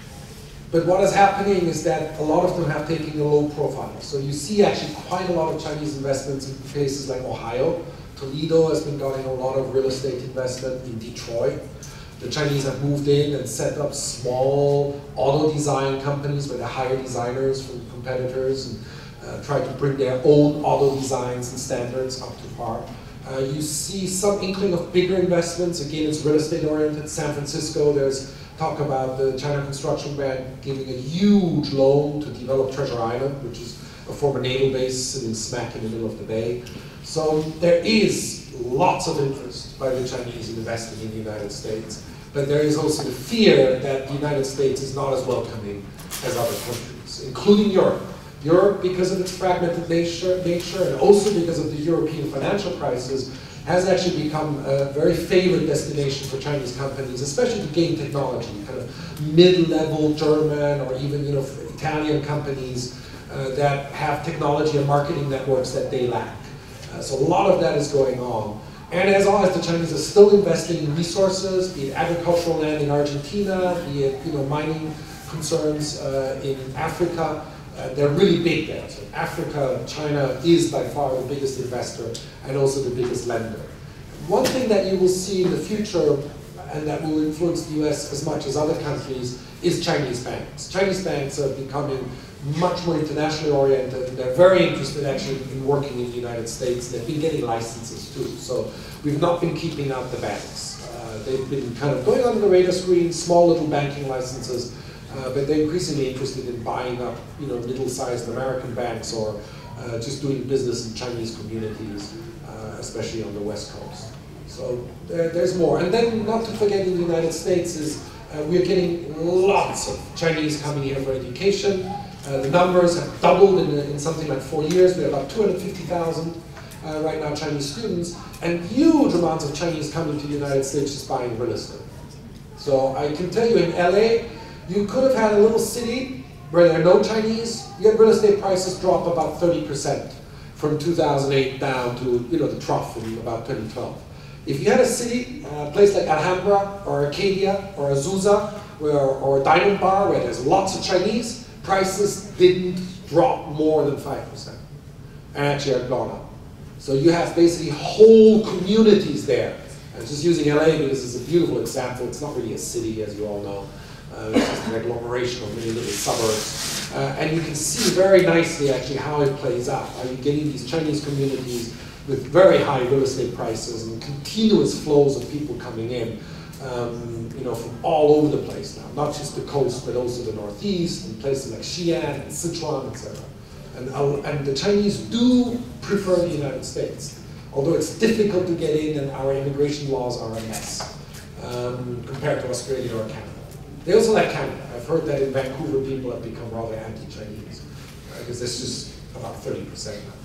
But what is happening is that a lot of them have taken a low profile. So you see actually quite a lot of Chinese investments in places like Ohio. Toledo has been getting a lot of real estate investment in Detroit. The Chinese have moved in and set up small auto design companies where they hire designers from competitors and uh, try to bring their own auto designs and standards up to par. Uh, you see some inkling of bigger investments. Again, it's real estate oriented. San Francisco, there's talk about the China Construction Bank giving a huge loan to develop Treasure Island, which is a former naval base sitting smack in the middle of the bay. So there is lots of interest by the Chinese in investing in the United States, but there is also the fear that the United States is not as welcoming as other countries, including Europe. Europe, because of its fragmented nature, nature and also because of the European financial crisis, has actually become a very favored destination for Chinese companies, especially to gain technology, kind of mid-level German or even, you know, Italian companies uh, that have technology and marketing networks that they lack. Uh, so a lot of that is going on. And as always, the Chinese are still investing in resources, be it agricultural land in Argentina, be it, you know, mining concerns uh, in Africa. Uh, they're really big there. So Africa, China is by far the biggest investor and also the biggest lender. One thing that you will see in the future, and that will influence the U S as much as other countries, is Chinese banks. Chinese banks are becoming much more internationally oriented. They're very interested actually in working in the United States. They've been getting licenses too. So we've not been keeping out the banks. Uh, they've been kind of going under the radar screen, small little banking licenses. Uh, but they're increasingly interested in buying up, you know, middle-sized American banks or uh, just doing business in Chinese communities, uh, especially on the West Coast. So there, there's more. And then, not to forget, in the United States is uh, we're getting lots of Chinese coming here for education. Uh, the numbers have doubled in, in something like four years. We're about two hundred fifty thousand uh, right now Chinese students, and huge amounts of Chinese coming to the United States just buying real estate. So I can tell you in L A, you could have had a little city where there are no Chinese, yet real estate prices drop about thirty percent from two thousand eight down to, you know, the trough in about twenty twelve. If you had a city, a place like Alhambra or Arcadia or Azusa where, or Diamond Bar where there's lots of Chinese, prices didn't drop more than five percent and actually are gone up. So you have basically whole communities there. I'm just using L A because it's a beautiful example. It's not really a city, as you all know. Uh, it's just an agglomeration of many little suburbs. Uh, and you can see very nicely actually how it plays out. Are you getting these Chinese communities with very high real estate prices and continuous flows of people coming in, um, you know, from all over the place now. Not just the coast, but also the northeast and places like Xi'an and Sichuan, et cetera. And, uh, and the Chinese do prefer the United States, although it's difficult to get in and our immigration laws are a mess um, compared to Australia or Canada. They also like Canada. I've heard that in Vancouver people have become rather anti-Chinese because it's just about thirty percent now.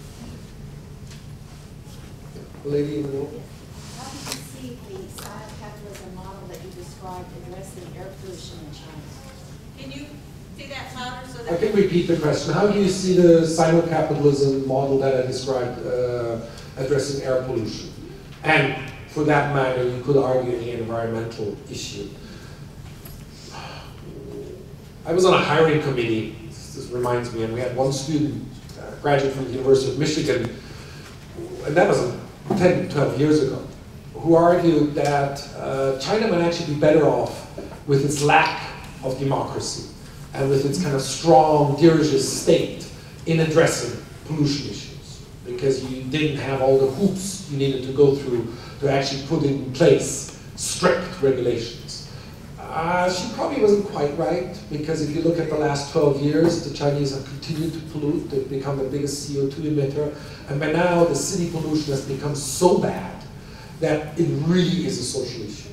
Lady in the middle. How do you see the sino-capitalism model that you described addressing air pollution in China? Can you say that louder so that? I can repeat the question. How do you see the sino-capitalism model that I described uh, addressing air pollution? And for that matter, you could argue any environmental issue. I was on a hiring committee, this, this reminds me, and we had one student, uh, graduate from the University of Michigan, and that was ten, twelve years ago, who argued that uh, China might actually be better off with its lack of democracy and with its kind of strong dirigist state in addressing pollution issues, because you didn't have all the hoops you needed to go through to actually put in place strict regulations. Uh, she probably wasn't quite right, because if you look at the last twelve years, the Chinese have continued to pollute. They've become the biggest C O two emitter, and by now the city pollution has become so bad that it really is a social issue.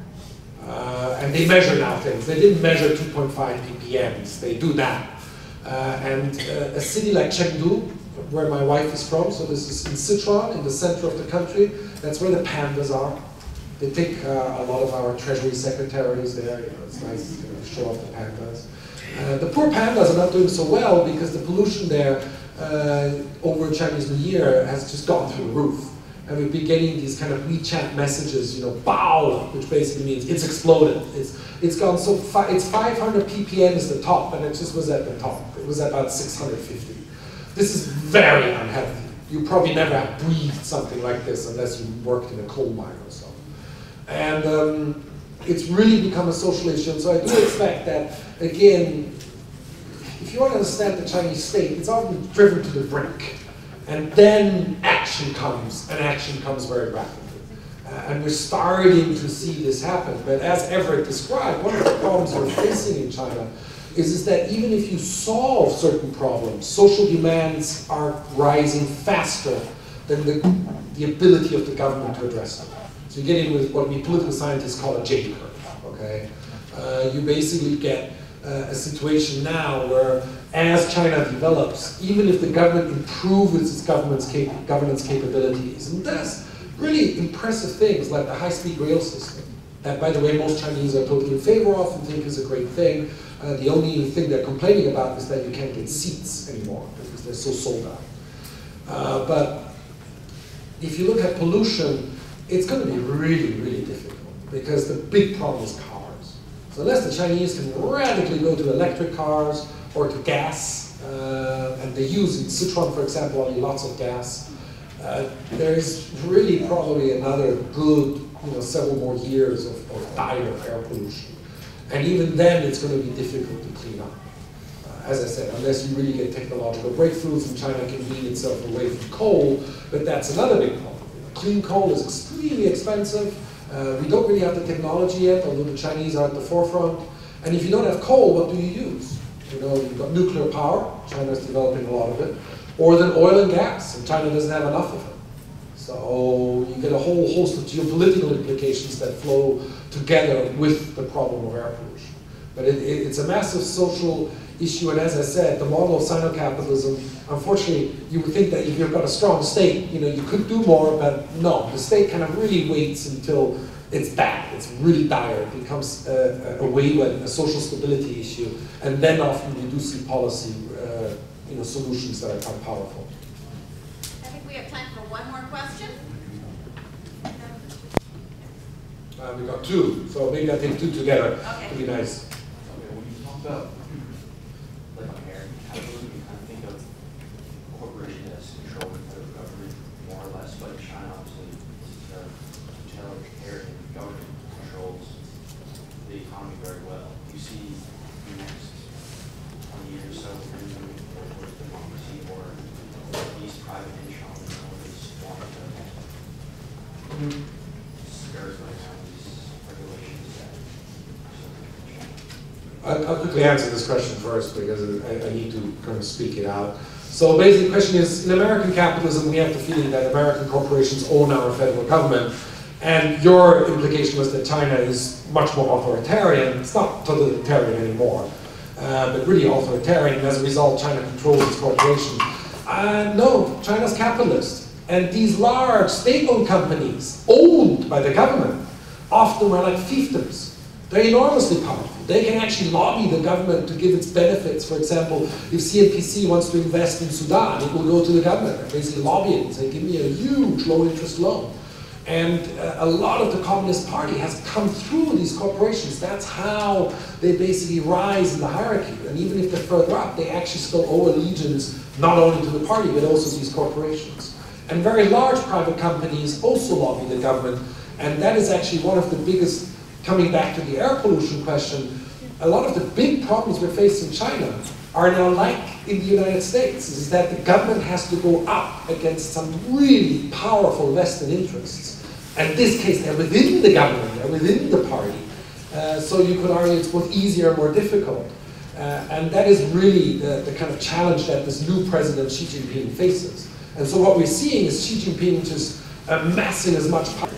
Uh, and they measure now things. They didn't measure two point five p p ms, they do now. Uh, and uh, a city like Chengdu, where my wife is from, so this is in Sichuan, in the center of the country, that's where the pandas are. They take uh, a lot of our treasury secretaries there. You know, it's nice you know, to show off the pandas. Uh, the poor pandas are not doing so well because the pollution there uh, over Chinese New Year has just gone through the roof. And we've been getting these kind of WeChat messages, you know, "bao," which basically means it's exploded. It's it's gone so fi it's five hundred p p m is the top, and it just was at the top. It was at about six hundred fifty. This is very unhealthy. You probably never have breathed something like this unless you worked in a coal mine or so. And um, it's really become a social issue. And so I do expect that, again, if you want to understand the Chinese state, it's often driven to the brink. And then action comes, and action comes very rapidly. Uh, and we're starting to see this happen. But as Everett described, one of the problems we're facing in China is, is that even if you solve certain problems, social demands are rising faster than the, the ability of the government to address them. So you get in with what we political scientists call a J curve, okay? Uh, you basically get uh, a situation now where as China develops, even if the government improves its government's cap governance capabilities and does really impressive things like the high-speed rail system, that, by the way, most Chinese are totally in favor of and think is a great thing. Uh, the only thing they're complaining about is that you can't get seats anymore because they're so sold out. Uh, but if you look at pollution, it's going to be really, really difficult because the big problem is cars. So unless the Chinese can radically go to electric cars or to gas, uh, and they use in Sichuan, for example, only lots of gas, uh, there's really probably another good, you know, several more years of, of dire air pollution. And even then, it's going to be difficult to clean up. Uh, as I said, unless you really get technological breakthroughs and China can wean itself away from coal, but that's another big problem. Clean coal is extremely expensive. Uh, we don't really have the technology yet, although the Chinese are at the forefront. And if you don't have coal, what do you use? You know, you've got nuclear power. China's developing a lot of it. Or then oil and gas, and China doesn't have enough of it. So you get a whole host of geopolitical implications that flow together with the problem of air pollution. But it, it, it's a massive social issue, and as I said, the model of sino-capitalism, unfortunately, you would think that if you've got a strong state, you know, you could do more, but no, the state kind of really waits until it's bad, it's really dire. It becomes a, a way when a social stability issue, and then often we do see policy uh, you know, solutions that are quite powerful. I think we have time for one more question. Uh, we got two, so maybe I take two together Okay. to be nice. Okay, when you talk about like American capitalism, you kind of think of corporation as controlling the government more or less, but China obviously is a totalitarian government controls the economy very well. You see the next twenty years or so we're moving more towards democracy or these private insurance companies want to skirt around these regulations that I'll, I'll quickly answer this question first because I, I need to kind of speak it out. So basically the question is, in American capitalism we have the feeling that American corporations own our federal government, and your implication was that China is much more authoritarian. It's not totalitarian anymore, uh, but really authoritarian, and as a result China controls its corporations. Uh, no, China's capitalist, and these large state-owned companies owned by the government often are like fiefdoms. They're enormously powerful. They can actually lobby the government to give its benefits. For example, if C N P C wants to invest in Sudan, it will go to the government and basically lobby it and say, give me a huge low-interest loan. And uh, a lot of the Communist Party has come through these corporations. That's how they basically rise in the hierarchy. And even if they're further up, they actually still owe allegiance not only to the party, but also to these corporations. And very large private companies also lobby the government. And that is actually one of the biggest, coming back to the air pollution question, a lot of the big problems we're facing in China are now like in the United States, is that the government has to go up against some really powerful Western interests. And in this case, they're within the government, they're within the party. Uh, so you could argue it's both easier and more difficult. Uh, and that is really the, the kind of challenge that this new president, Xi Jinping, faces. And so what we're seeing is Xi Jinping just amassing as much power.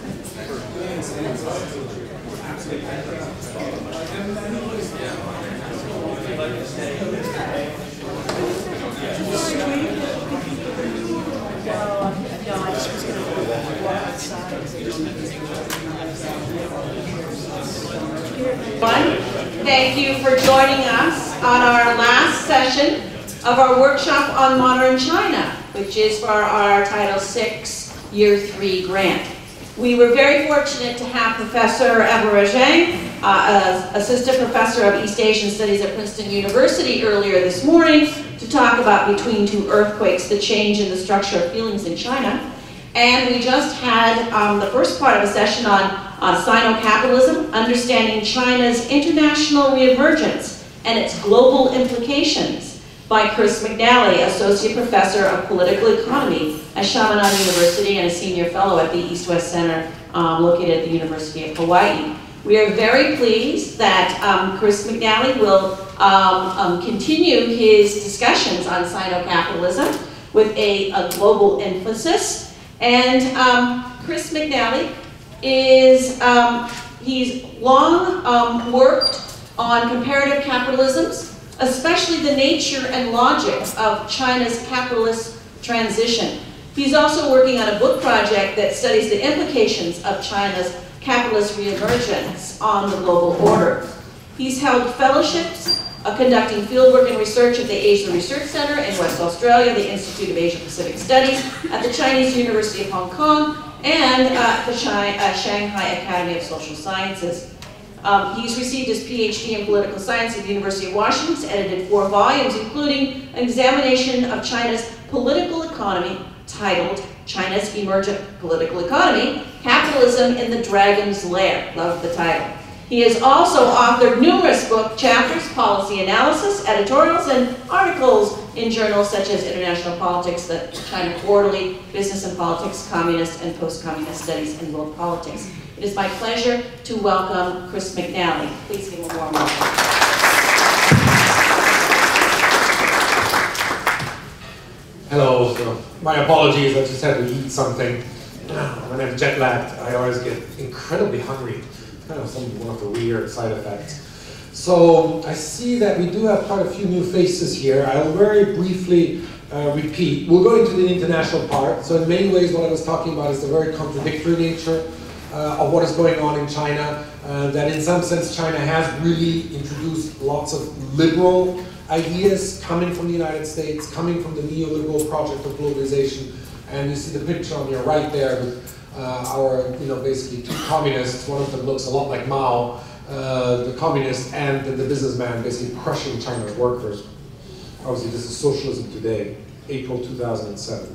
Thank you for joining us on our last session of our workshop on modern China, which is for our Title six Year three grant. We were very fortunate to have Professor Ebara Zhang, uh, Assistant Professor of East Asian Studies at Princeton University, earlier this morning to talk about Between Two Earthquakes, the change in the structure of feelings in China. And we just had um, the first part of a session on, on Sino-capitalism, understanding China's international reemergence and its global implications, by Chris McNally, Associate Professor of Political Economy at Chaminade University and a Senior Fellow at the East-West Center um, located at the University of Hawaii. We are very pleased that um, Chris McNally will um, um, continue his discussions on Sino-capitalism with a, a global emphasis. And um, Chris McNally is, um, he's long um, worked on comparative capitalisms, especially the nature and logic of China's capitalist transition. He's also working on a book project that studies the implications of China's capitalist reemergence on the global order. He's held fellowships, uh, conducting fieldwork and research at the Asia Research Center in West Australia, the Institute of Asia Pacific Studies, at the Chinese University of Hong Kong, and uh, the Chi uh, Shanghai Academy of Social Sciences. Um, he's received his P H D in political science at the University of Washington. He's edited four volumes, including an examination of China's political economy titled China's Emergent Political Economy, Capitalism in the Dragon's Lair. Love the title. He has also authored numerous book chapters, policy analysis, editorials, and articles in journals such as International Politics, the China Quarterly, Business and Politics, Communist and Post-Communist Studies, and World Politics. It is my pleasure to welcome Chris McNally. Please give him a warm welcome. Hello, so my apologies, I just had to eat something. When I'm jet lagged, I always get incredibly hungry. It's kind of some, one of the weird side effects. So I see that we do have quite a few new faces here. I'll very briefly uh, repeat. We'll go into the international part. So in many ways, what I was talking about is the very contradictory nature uh, of what is going on in China, uh, that in some sense China has really introduced lots of liberal ideas coming from the United States, coming from the neoliberal project of globalization. And you see the picture on your right there with uh, our, you know, basically two communists. One of them looks a lot like Mao, uh, the communist, and the, the businessman basically crushing China's workers. Obviously, this is socialism today, April two thousand seven.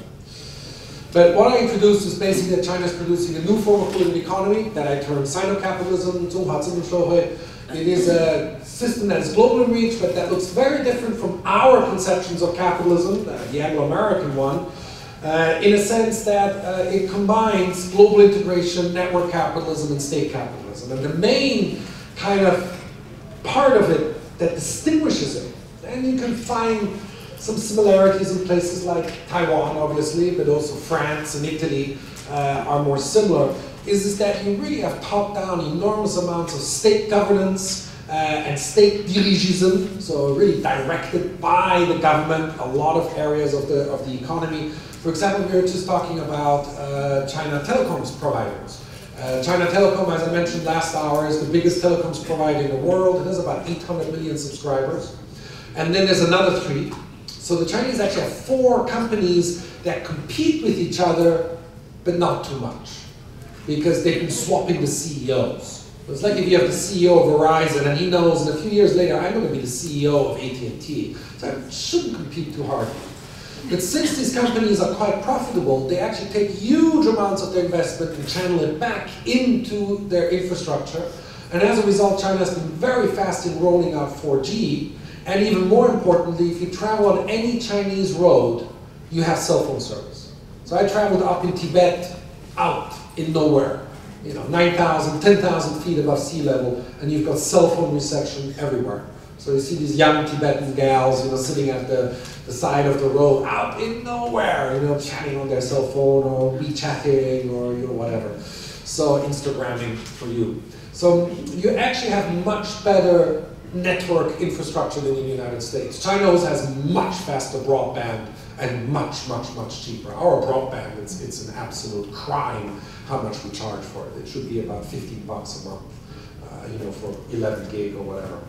But what I introduced is basically that China is producing a new form of political economy that I term Sino-capitalism, Zhonghua-Zimenshuohui. It is a system that is global in reach, but that looks very different from our conceptions of capitalism, uh, the Anglo-American one, uh, in a sense that uh, it combines global integration, network capitalism, and state capitalism. And the main kind of part of it that distinguishes it, and you can find some similarities in places like Taiwan, obviously, but also France and Italy uh, are more similar, is, is that you really have top-down enormous amounts of state governance uh, and state dirigism, so really directed by the government, a lot of areas of the, of the economy. For example, we were just talking about uh, China Telecom's providers. Uh, China Telecom, as I mentioned last hour, is the biggest telecoms provider in the world. It has about eight hundred million subscribers. And then there's another three. So the Chinese actually have four companies that compete with each other, but not too much, because they've been swapping the C E Os. So it's like if you have the C E O of Verizon and he knows that a few years later I'm going to be the C E O of A T and T. So I shouldn't compete too hard. But since these companies are quite profitable, they actually take huge amounts of their investment and channel it back into their infrastructure. And as a result, China has been very fast in rolling out four G. And even more importantly, if you travel on any Chinese road, you have cell phone service. So I traveled up in Tibet, out in nowhere, you know, nine thousand, ten thousand feet above sea level, and you've got cell phone reception everywhere. So you see these young Tibetan gals, you know, sitting at the, the side of the road, out in nowhere, you know, chatting on their cell phone or WeChatting or, you know, whatever. So Instagramming for you. So you actually have much better network infrastructure than in the United States. China also has much faster broadband and much, much, much cheaper. Our broadband, it's, it's an absolute crime how much we charge for it. It should be about fifteen bucks a month, uh, you know, for eleven gig or whatever.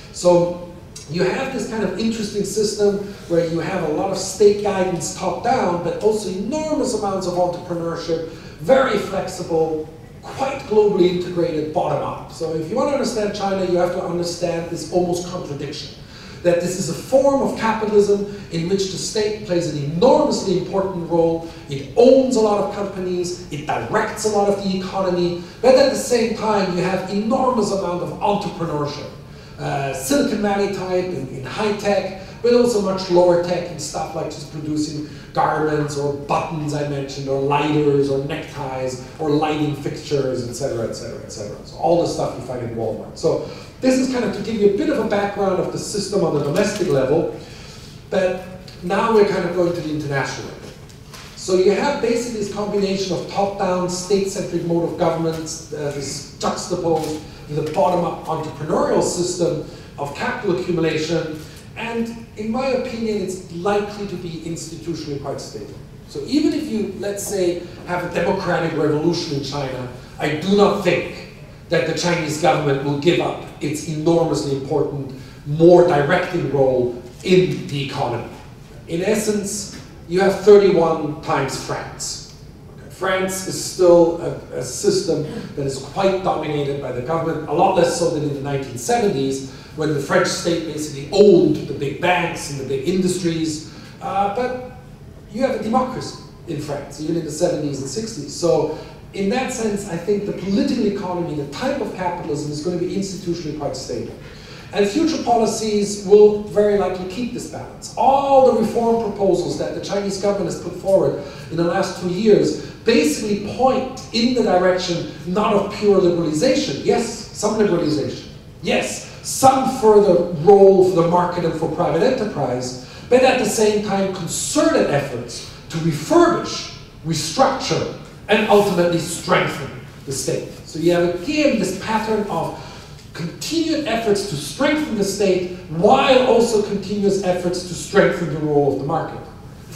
So you have this kind of interesting system where you have a lot of state guidance top down, but also enormous amounts of entrepreneurship, very flexible, quite globally integrated bottom up. So if you want to understand China, you have to understand this almost contradiction. That this is a form of capitalism in which the state plays an enormously important role. It owns a lot of companies, it directs a lot of the economy, but at the same time you have enormous amount of entrepreneurship. Uh, Silicon Valley type in, in high tech, but also much lower tech in stuff like just producing garments or buttons I mentioned, or lighters or neckties or lighting fixtures, et cetera, et cetera, et cetera. So all the stuff you find in Walmart. So this is kind of to give you a bit of a background of the system on the domestic level, but now we're kind of going to the international level. So you have basically this combination of top-down, state-centric mode of governance, uh, this juxtaposed with a bottom-up entrepreneurial system of capital accumulation. And in my opinion, it's likely to be institutionally quite stable. So even if you, let's say, have a democratic revolution in China, I do not think that the Chinese government will give up its enormously important, more directing role in the economy. In essence, you have thirty-one times France. Okay. France is still a, a system that is quite dominated by the government, a lot less so than in the nineteen seventies, when the French state basically owned the big banks and the big industries. Uh, but you have a democracy in France, even in the seventies and sixties. So in that sense, I think the political economy, the type of capitalism is going to be institutionally quite stable. And future policies will very likely keep this balance. All the reform proposals that the Chinese government has put forward in the last two years basically point in the direction not of pure liberalization. Yes, some liberalization. Yes, some further role for the market and for private enterprise, but at the same time concerted efforts to refurbish, restructure, and ultimately strengthen the state. So you have again this pattern of continued efforts to strengthen the state while also continuous efforts to strengthen the role of the market.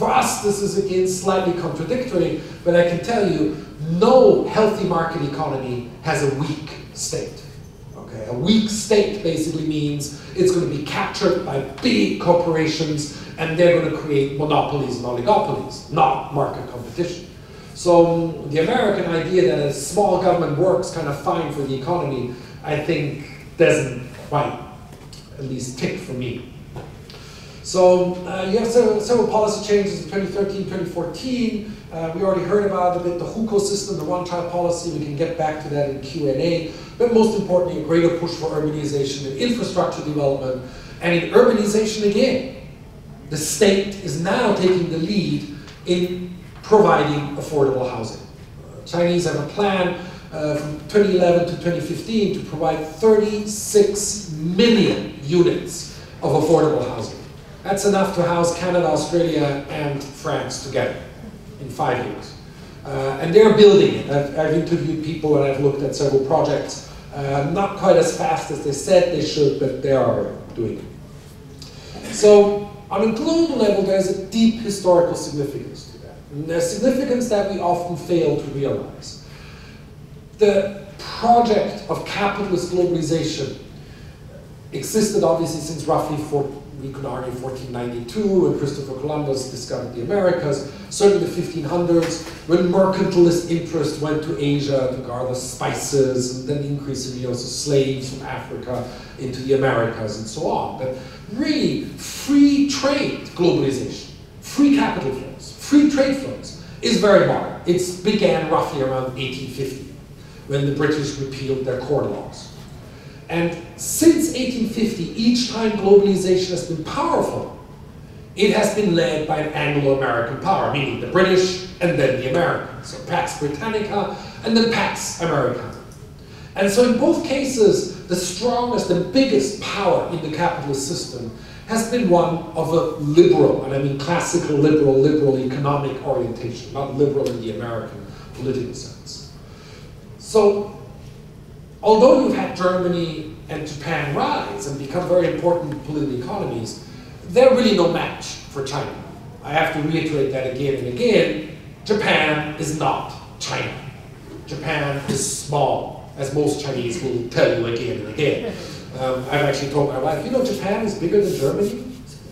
For us, this is again slightly contradictory, but I can tell you, no healthy market economy has a weak state. Okay? A weak state basically means it's going to be captured by big corporations, and they're going to create monopolies and oligopolies, not market competition. So the American idea that a small government works kind of fine for the economy, I think doesn't quite, at least tick for me. So uh, you have several, several policy changes in twenty thirteen, twenty fourteen. Uh, we already heard about a bit the hukou system, the one-child policy. We can get back to that in Q and A. But most importantly, a greater push for urbanization and infrastructure development. And in urbanization again, the state is now taking the lead in providing affordable housing. Uh, Chinese have a plan uh, from twenty eleven to twenty fifteen to provide thirty-six million units of affordable housing. That's enough to house Canada, Australia, and France together in five years. Uh, and they're building it. I've, I've interviewed people and I've looked at several projects. Uh, not quite as fast as they said they should, but they are doing it. So on a global level, there's a deep historical significance to that. And there's significance that we often fail to realize. The project of capitalist globalization existed obviously since roughly, for, we could argue, fourteen ninety-two, when Christopher Columbus discovered the Americas, certainly the fifteen hundreds, when mercantilist interest went to Asia to gather spices, and then increasingly also slaves from Africa into the Americas and so on. But really, free trade globalization, free capital flows, free trade flows, is very modern. It began roughly around eighteen fifty, when the British repealed their corn laws. And since eighteen fifty, each time globalization has been powerful, it has been led by an Anglo-American power, meaning the British and then the Americans. So Pax Britannica and then Pax Americana. And so in both cases, the strongest and biggest power in the capitalist system has been one of a liberal, and I mean classical liberal, liberal economic orientation, not liberal in the American political sense. So, although you've had Germany and Japan rise and become very important political economies, they're really no match for China. I have to reiterate that again and again. Japan is not China. Japan is small, as most Chinese will tell you again and again. Um, I've actually told my wife, you know, Japan is bigger than Germany?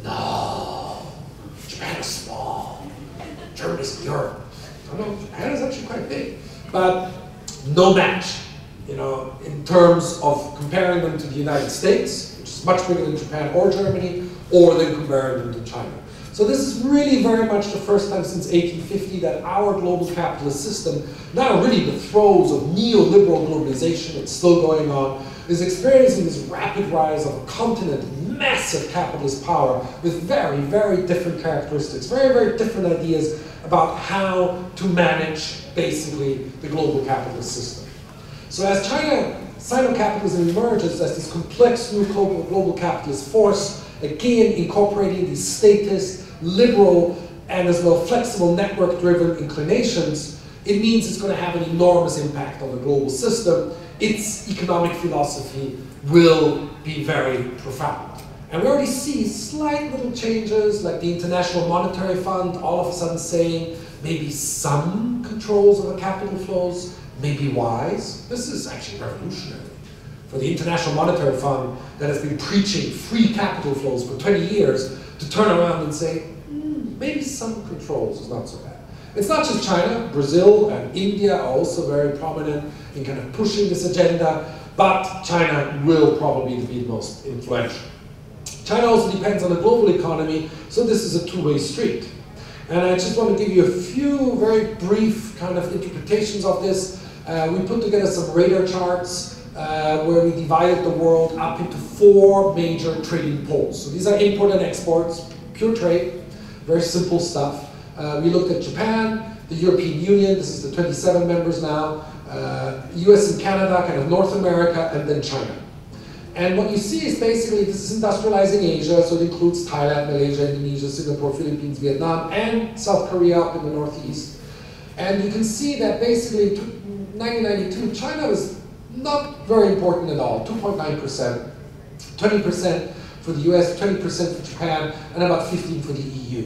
No, Japan is small. Germany's Europe. I know, Japan is actually quite big, but no match. You know, in terms of comparing them to the United States, which is much bigger than Japan or Germany, or then comparing them to China. So this is really very much the first time since eighteen fifty that our global capitalist system, now really the throes of neoliberal globalization, it's still going on, is experiencing this rapid rise of a continent, massive capitalist power with very, very different characteristics, very, very different ideas about how to manage, basically, the global capitalist system. So as China, Sino-capitalism emerges as this complex new global, global capitalist force, again incorporating these statist, liberal, and as well flexible network-driven inclinations, it means it's going to have an enormous impact on the global system. Its economic philosophy will be very profound. And we already see slight little changes, like the International Monetary Fund all of a sudden saying maybe some controls of the capital flows may be wise. This is actually revolutionary. For the International Monetary Fund that has been preaching free capital flows for twenty years to turn around and say, mm, maybe some controls is not so bad. It's not just China. Brazil and India are also very prominent in kind of pushing this agenda, but China will probably be the most influential. China also depends on the global economy, so this is a two-way street. And I just want to give you a few very brief kind of interpretations of this. Uh, we put together some radar charts uh, where we divided the world up into four major trading poles. So these are import and exports, pure trade, very simple stuff. Uh, we looked at Japan, the European Union, this is the twenty-seven members now, uh, U S and Canada, kind of North America, and then China. And what you see is basically this is industrializing Asia, so it includes Thailand, Malaysia, Indonesia, Singapore, Philippines, Vietnam, and South Korea up in the northeast. And you can see that basically in nineteen ninety-two, China was not very important at all, two point nine percent, twenty percent for the U S, twenty percent for Japan, and about fifteen for the E U.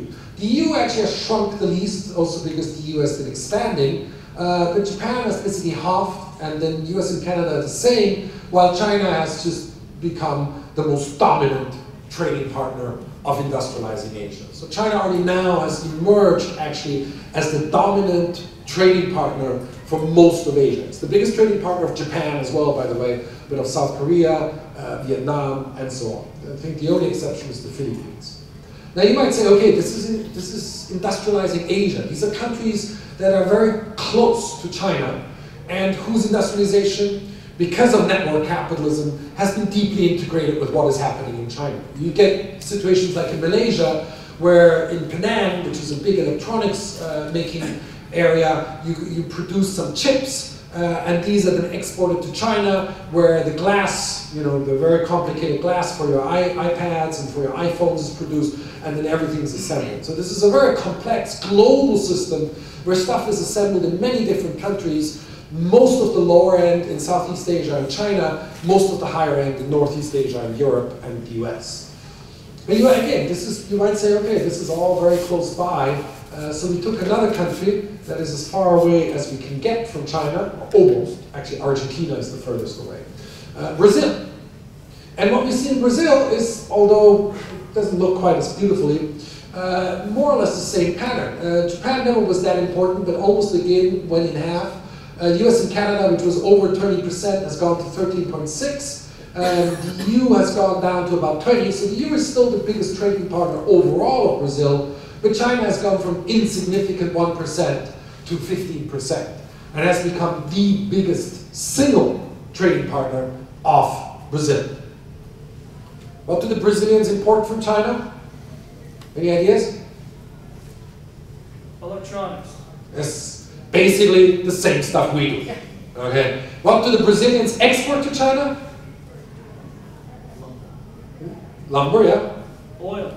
The E U actually has shrunk the least, also because the E U has been expanding, uh, but Japan has basically halved, and then U S and Canada are the same, while China has just become the most dominant trading partner of industrializing Asia. So China already now has emerged actually as the dominant trading partner for most of Asia. It's the biggest trading partner of Japan as well, by the way, but of South Korea, uh, Vietnam, and so on. I think the only exception is the Philippines. Now you might say, okay, this is, this is industrializing Asia. These are countries that are very close to China and whose industrialization, because of network capitalism, has been deeply integrated with what is happening in China. You get situations like in Malaysia, where in Penang, which is a big electronics uh, making area, you, you produce some chips, uh, and these are then exported to China, where the glass, you know, the very complicated glass for your i iPads and for your iPhones is produced, and then everything is assembled. So this is a very complex global system where stuff is assembled in many different countries, most of the lower end in Southeast Asia and China, most of the higher end in Northeast Asia and Europe and the U S. But you, again, this is, you might say, okay, this is all very close by. Uh, so we took another country that is as far away as we can get from China, almost. Actually, Argentina is the furthest away. Uh, Brazil. And what we see in Brazil is, although it doesn't look quite as beautifully, uh, more or less the same pattern. Uh, Japan never was that important, but almost again went in half. Uh, U S and Canada, which was over twenty percent, has gone to thirteen point six. Um, the E U has gone down to about twenty, so the E U is still the biggest trading partner overall of Brazil, but China has gone from insignificant one percent to fifteen percent, and has become the biggest single trading partner of Brazil. What do the Brazilians import from China? Any ideas? Electronics. Yes. Basically the same stuff we do. Okay. What do the Brazilians export to China? Lumber, yeah. Oil.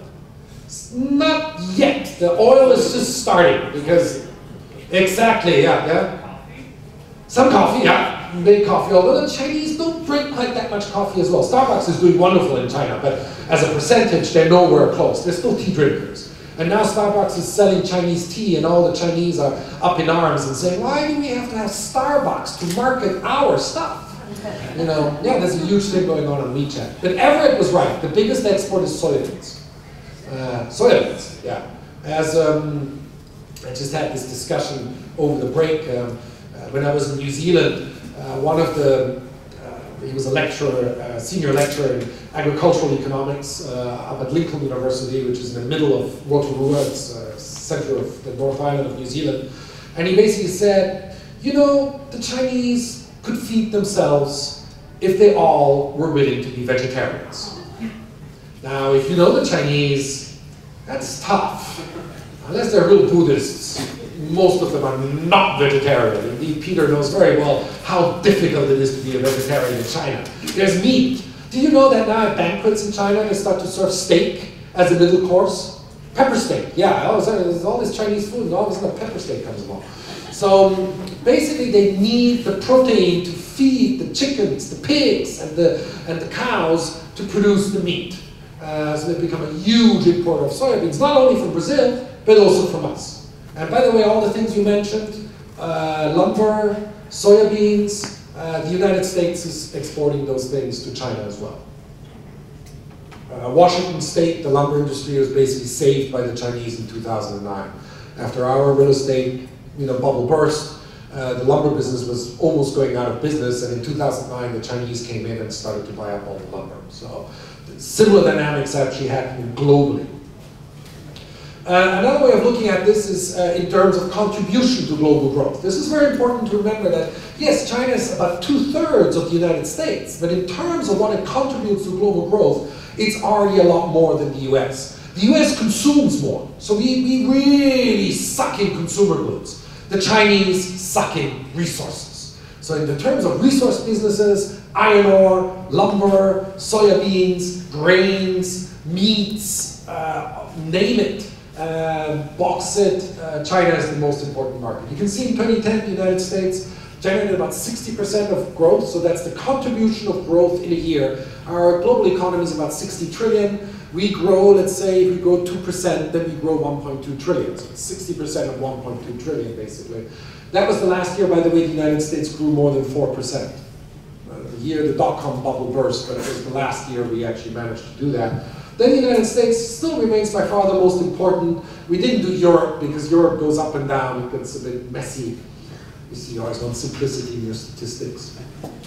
Not yet. The oil is just starting because exactly, yeah, yeah. Some coffee, yeah. Make coffee, although the Chinese don't drink quite that much coffee as well. Starbucks is doing wonderful in China, but as a percentage, they're nowhere close. They're still tea drinkers. And now Starbucks is selling Chinese tea, and all the Chinese are up in arms and saying, why do we have to have Starbucks to market our stuff? You know, yeah, there's a huge thing going on on WeChat. But Everett was right. The biggest export is soybeans. Uh, soybeans, yeah. As um, I just had this discussion over the break um, uh, when I was in New Zealand. Uh, one of the He was a lecturer, a senior lecturer in agricultural economics uh, up at Lincoln University, which is in the middle of Rotorua, it's uh, center of the North Island of New Zealand. And he basically said, you know, the Chinese could feed themselves if they all were willing to be vegetarians. Now, if you know the Chinese, that's tough. Unless they're real Buddhists, most of them are not vegetarian. Indeed, Peter knows very well how difficult it is to be a vegetarian in China. There's meat. Do you know that now at banquets in China, they start to serve steak as a middle course? Pepper steak, yeah. All of a sudden, there's all this Chinese food, and all of a sudden, pepper steak comes along. So basically, they need the protein to feed the chickens, the pigs, and the, and the cows to produce the meat. Uh, so they become a huge importer of soybeans, not only from Brazil, but also from us. And by the way, all the things you mentioned, uh, lumber, soybeans, uh, the United States is exporting those things to China as well. Uh, Washington State, the lumber industry was basically saved by the Chinese in two thousand nine. After our real estate you know, bubble burst, uh, the lumber business was almost going out of business, and in two thousand nine the Chinese came in and started to buy up all the lumber. So similar dynamics actually happening globally. Uh, another way of looking at this is uh, in terms of contribution to global growth. This is very important to remember that, yes, China is about two-thirds of the United States, but in terms of what it contributes to global growth, it's already a lot more than the U S. The U S consumes more, so we, we really suck in consumer goods. The Chinese suck in resources. So in the terms of resource businesses, iron ore, lumber, soybeans, grains, meats, uh, name it, Uh, bauxite, uh, China is the most important market. You can see in twenty ten, the United States generated about sixty percent of growth, so that's the contribution of growth in a year. Our global economy is about sixty trillion. We grow, let's say, if we grow two percent, then we grow one point two trillion. So it's sixty percent of one point two trillion, basically. That was the last year, by the way, the United States grew more than four percent. Uh, the year the dot-com bubble burst, but it was the last year we actually managed to do that. Then the United States still remains by far the most important. We didn't do Europe because Europe goes up and down. It gets a bit messy. You see, you always want simplicity in your statistics.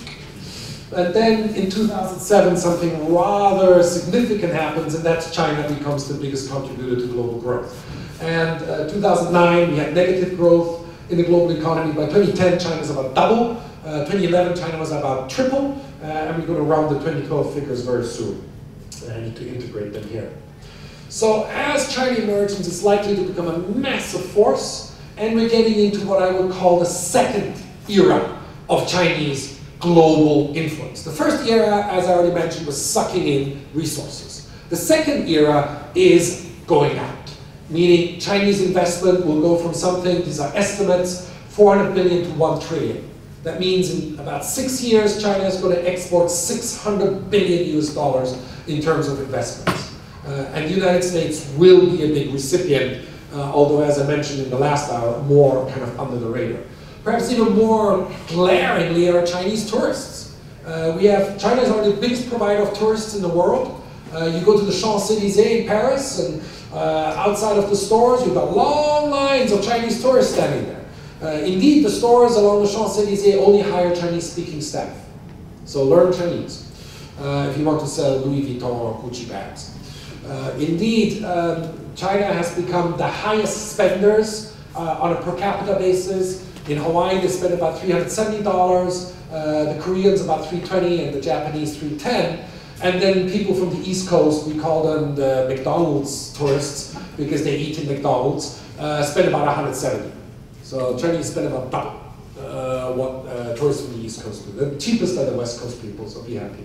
And then in two thousand seven, something rather significant happens, and that's China becomes the biggest contributor to global growth. And uh, two thousand nine, we had negative growth in the global economy. By twenty ten, China's about double. Uh, twenty eleven, China was about triple. Uh, and we're going to round the twenty twelve figures very soon. I need to integrate them here. So as China emerges, it's likely to become a massive force, and we're getting into what I would call the second era of Chinese global influence. The first era, as I already mentioned, was sucking in resources. The second era is going out, meaning Chinese investment will go from something, these are estimates, four hundred billion to one trillion. That means in about six years, China is going to export six hundred billion U S dollars in terms of investments. Uh, and the United States will be a big recipient, uh, although as I mentioned in the last hour, more kind of under the radar. Perhaps even more glaringly are Chinese tourists. Uh, we have, China is already the biggest provider of tourists in the world. Uh, you go to the Champs-Élysées in Paris, and uh, outside of the stores, you've got long lines of Chinese tourists standing there. Uh, indeed, the stores along the Champs-Élysées only hire Chinese-speaking staff. So learn Chinese uh, if you want to sell Louis Vuitton or Gucci bags. Uh, indeed, um, China has become the highest spenders uh, on a per capita basis. In Hawaii, they spend about three hundred seventy dollars, uh, the Koreans about three hundred twenty dollars, and the Japanese three hundred ten dollars. And then people from the East Coast, we call them the McDonald's tourists because they eat in McDonald's, uh, spend about one hundred seventy dollars. So Chinese spend about double uh, what uh, tourists from the East Coast do. The cheapest are the West Coast people, so be happy.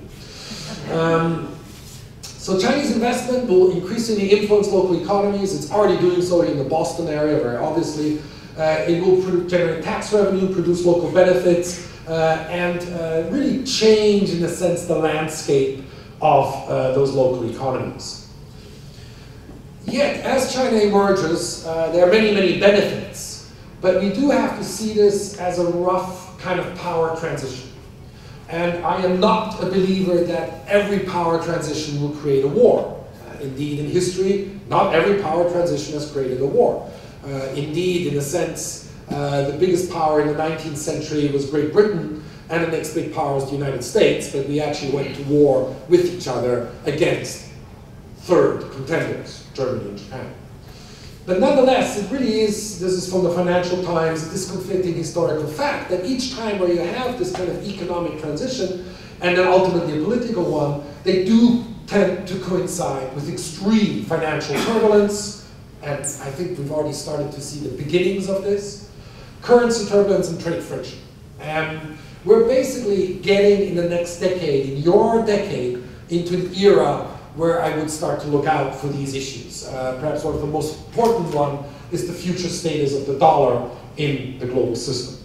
Um, so Chinese investment will increasingly influence local economies. It's already doing so in the Boston area, very obviously. Uh, it will generate tax revenue, produce local benefits, uh, and uh, really change, in a sense, the landscape of uh, those local economies. Yet, as China emerges, uh, there are many, many benefits. But we do have to see this as a rough kind of power transition. And I am not a believer that every power transition will create a war. Uh, indeed, in history, not every power transition has created a war. Uh, indeed, in a sense, uh, the biggest power in the nineteenth century was Great Britain, and the next big power was the United States, but we actually went to war with each other against third contenders, Germany and Japan. But nonetheless, it really is, this is from the Financial Times, a disconflicting historical fact that each time where you have this kind of economic transition, and then ultimately a political one, they do tend to coincide with extreme financial turbulence, and I think we've already started to see the beginnings of this, currency turbulence and trade friction. And we're basically getting in the next decade, in your decade, into an era where I would start to look out for these issues. Uh, perhaps one of the most important one is the future status of the dollar in the global system.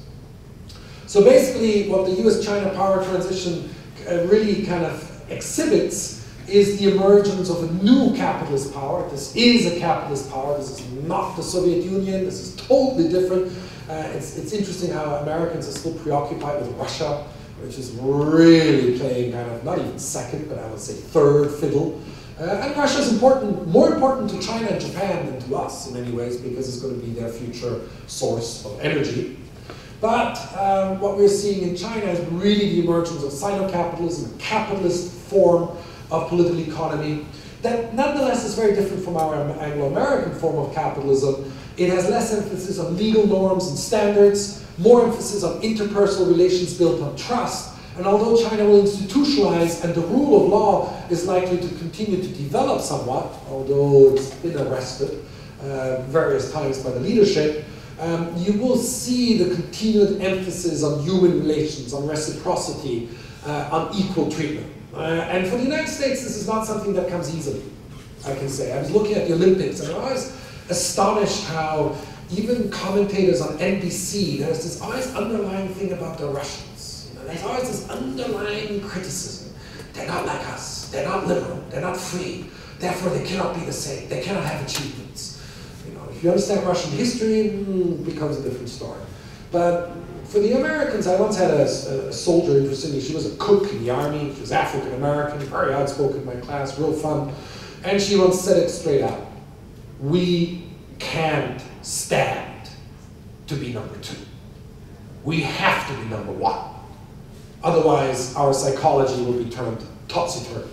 So basically what the U S China power transition uh, really kind of exhibits is the emergence of a new capitalist power. This is a capitalist power. This is not the Soviet Union. This is totally different. Uh, it's, it's interesting how Americans are still preoccupied with Russia, which is really playing kind of, not even second, but I would say third fiddle. Uh, and Russia is important, more important to China and Japan than to us in many ways, because it's going to be their future source of energy. But um, what we're seeing in China is really the emergence of Sino-capitalism, a capitalist form of political economy that nonetheless is very different from our Anglo-American form of capitalism. It has less emphasis on legal norms and standards, more emphasis on interpersonal relations built on trust. And although China will institutionalize and the rule of law is likely to continue to develop somewhat, although it's been arrested uh, various times by the leadership, um, you will see the continued emphasis on human relations, on reciprocity, uh, on equal treatment. Uh, and for the United States, this is not something that comes easily, I can say. I was looking at the Olympics, and I was astonished how even commentators on N B C, there's this always underlying thing about the Russians. You know, there's always this underlying criticism. They're not like us. They're not liberal. They're not free. therefore they cannot be the same. They cannot have achievements. You know, if you understand Russian history, mm, it becomes a different story. But for the Americans, I once had a, a soldier, interestingly, she was a cook in the army, she was African American, very outspoken in my class, real fun, and she once said it straight out. We can't stand to be number two. We have to be number one. Otherwise, our psychology will be turned topsy-turvy.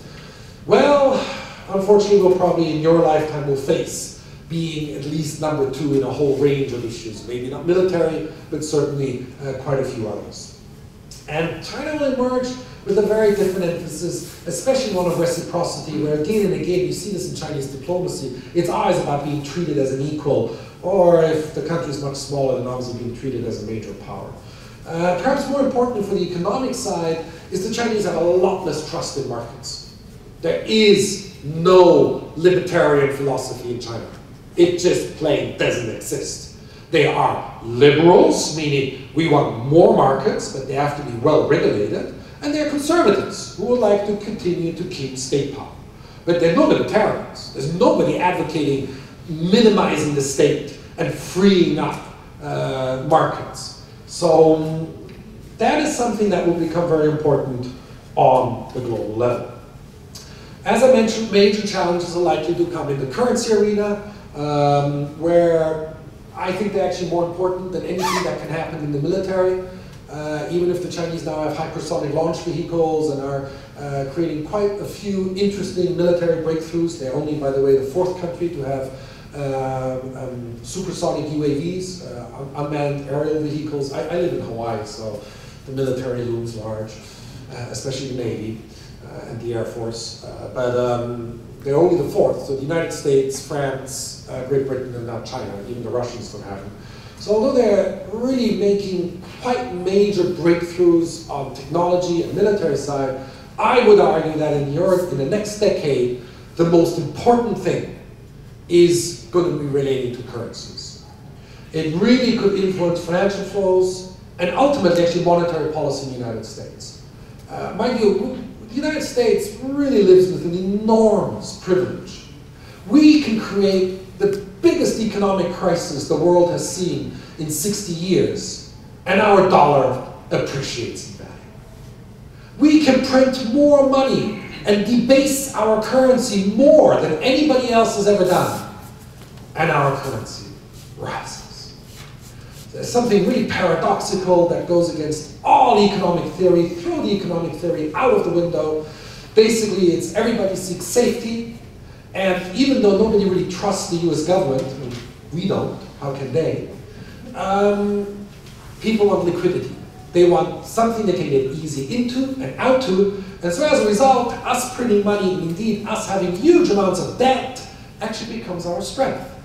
Well, unfortunately, we'll probably in your lifetime will face being at least number two in a whole range of issues. Maybe not military, but certainly uh, quite a few others. And China will emerge with a very different emphasis, especially one of reciprocity, where again and again, you see this in Chinese diplomacy, it's always about being treated as an equal, or if the country is much smaller, then obviously being treated as a major power. Uh, perhaps more importantly for the economic side is the Chinese have a lot less trust in markets. There is no libertarian philosophy in China. It just plain doesn't exist. They are liberals, meaning we want more markets, but they have to be well regulated, and they're conservatives who would like to continue to keep state power. But they're no libertarians. There's nobody advocating minimizing the state and freeing up uh, markets. So um, that is something that will become very important on the global level. As I mentioned, major challenges are likely to come in the currency arena, um, where I think they're actually more important than anything that can happen in the military. Uh, even if the Chinese now have hypersonic launch vehicles and are uh, creating quite a few interesting military breakthroughs. They're only, by the way, the fourth country to have uh, um, supersonic U A Vs, uh, unmanned aerial vehicles. I, I live in Hawaii, so the military looms large, uh, especially the Navy uh, and the Air Force. Uh, but um, they're only the fourth. So the United States, France, uh, Great Britain, and now China. Even the Russians don't have them. So although they're really making quite major breakthroughs on technology and military side, I would argue that in Europe, in the next decade, the most important thing is going to be relating to currencies. It really could influence financial flows and ultimately actually monetary policy in the United States. Uh, mind you, the United States really lives with an enormous privilege. We can create the biggest economic crisis the world has seen in sixty years, and our dollar appreciates in value. We can print more money and debase our currency more than anybody else has ever done, and our currency rises. There's something really paradoxical that goes against all economic theory. Throw the economic theory out of the window. Basically, it's everybody seeks safety. And even though nobody really trusts the U S government, I mean, we don't, how can they? Um, people want liquidity. They want something they can get easy into and out to. And so as a result, us printing money, and indeed us having huge amounts of debt, actually becomes our strength.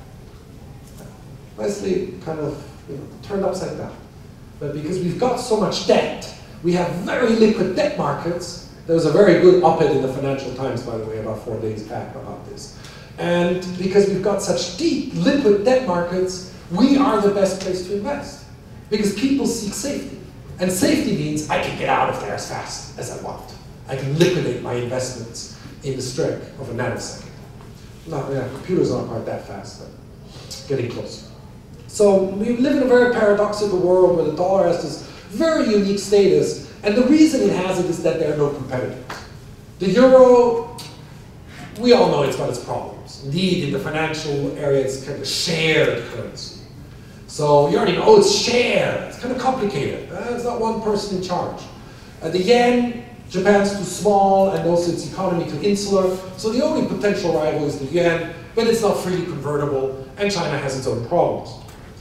Nicely kind of you know, turned upside down. But because we've got so much debt, we have very liquid debt markets. There was a very good op-ed in the Financial Times, by the way, about four days back about this. And because we've got such deep, liquid debt markets, we are the best place to invest. Because people seek safety. And safety means I can get out of there as fast as I want. I can liquidate my investments in the stroke of a nanosecond. Not, yeah, computers aren't quite that fast, but getting closer. So we live in a very paradoxical world where the dollar has this very unique status. And the reason it has it is that there are no competitors. The euro, we all know it's got its problems. Indeed, in the financial area, it's kind of a shared currency. So you already know it's shared. It's kind of complicated. Uh, it's not one person in charge. Uh, the yen, Japan's too small, and also its economy too insular. So the only potential rival is the yen, but it's not freely convertible, and China has its own problems.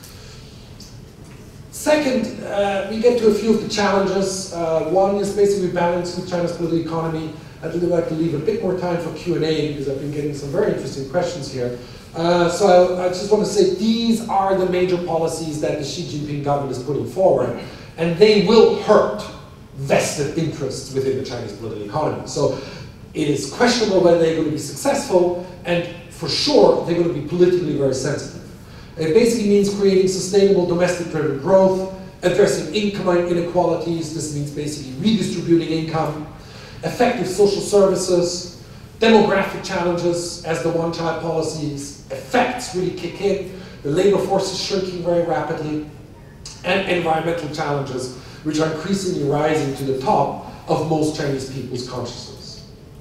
Second, uh, we get to a few of the challenges. Uh, one is basically balancing China's political economy. I'd really like to leave a bit more time for Q and A because I've been getting some very interesting questions here. Uh, so I, I just want to say these are the major policies that the Xi Jinping government is putting forward, and they will hurt vested interests within the Chinese political economy. So it is questionable whether they're going to be successful, and for sure they're going to be politically very sensitive. It basically means creating sustainable domestic-driven growth, addressing income inequalities. This means basically redistributing income, effective social services, demographic challenges as the one-child policy's effects really kick in, the labor force is shrinking very rapidly, and environmental challenges which are increasingly rising to the top of most Chinese people's consciousness.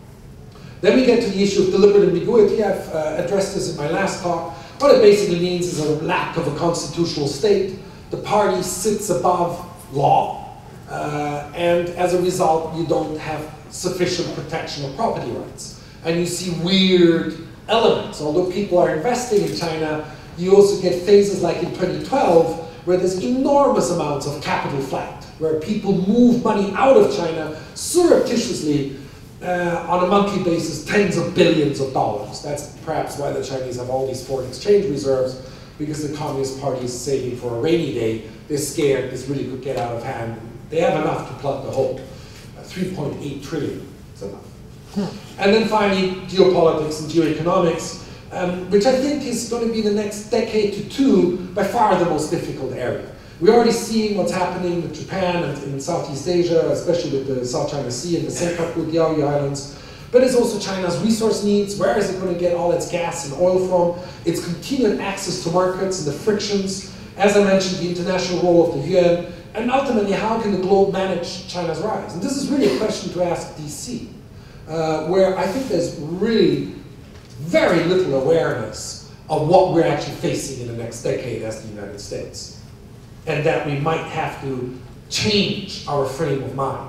Then we get to the issue of deliberate ambiguity. I've uh, addressed this in my last talk. What it basically means is a lack of a constitutional state. The party sits above law, uh, and as a result, you don't have sufficient protection of property rights. And you see weird elements. Although people are investing in China, you also get phases like in twenty twelve, where there's enormous amounts of capital flight, where people move money out of China surreptitiously uh, on a monthly basis, tens of billions of dollars. That's perhaps why the Chinese have all these foreign exchange reserves, because the Communist Party is saving for a rainy day. They're scared this really could get out of hand. They have enough to plug the hole. Uh, three point eight trillion is enough. And then finally, geopolitics and geoeconomics, um, which I think is going to be the next decade to two, by far the most difficult area. We're already seeing what's happening with Japan and in Southeast Asia, especially with the South China Sea and the Senkaku Diaoyu Islands. But it's also China's resource needs. Where is it going to get all its gas and oil from? Its continued access to markets and the frictions. As I mentioned, the international role of the yuan. And ultimately, how can the globe manage China's rise? And this is really a question to ask D C, uh, where I think there's really very little awareness of what we're actually facing in the next decade as the United States. And that we might have to change our frame of mind.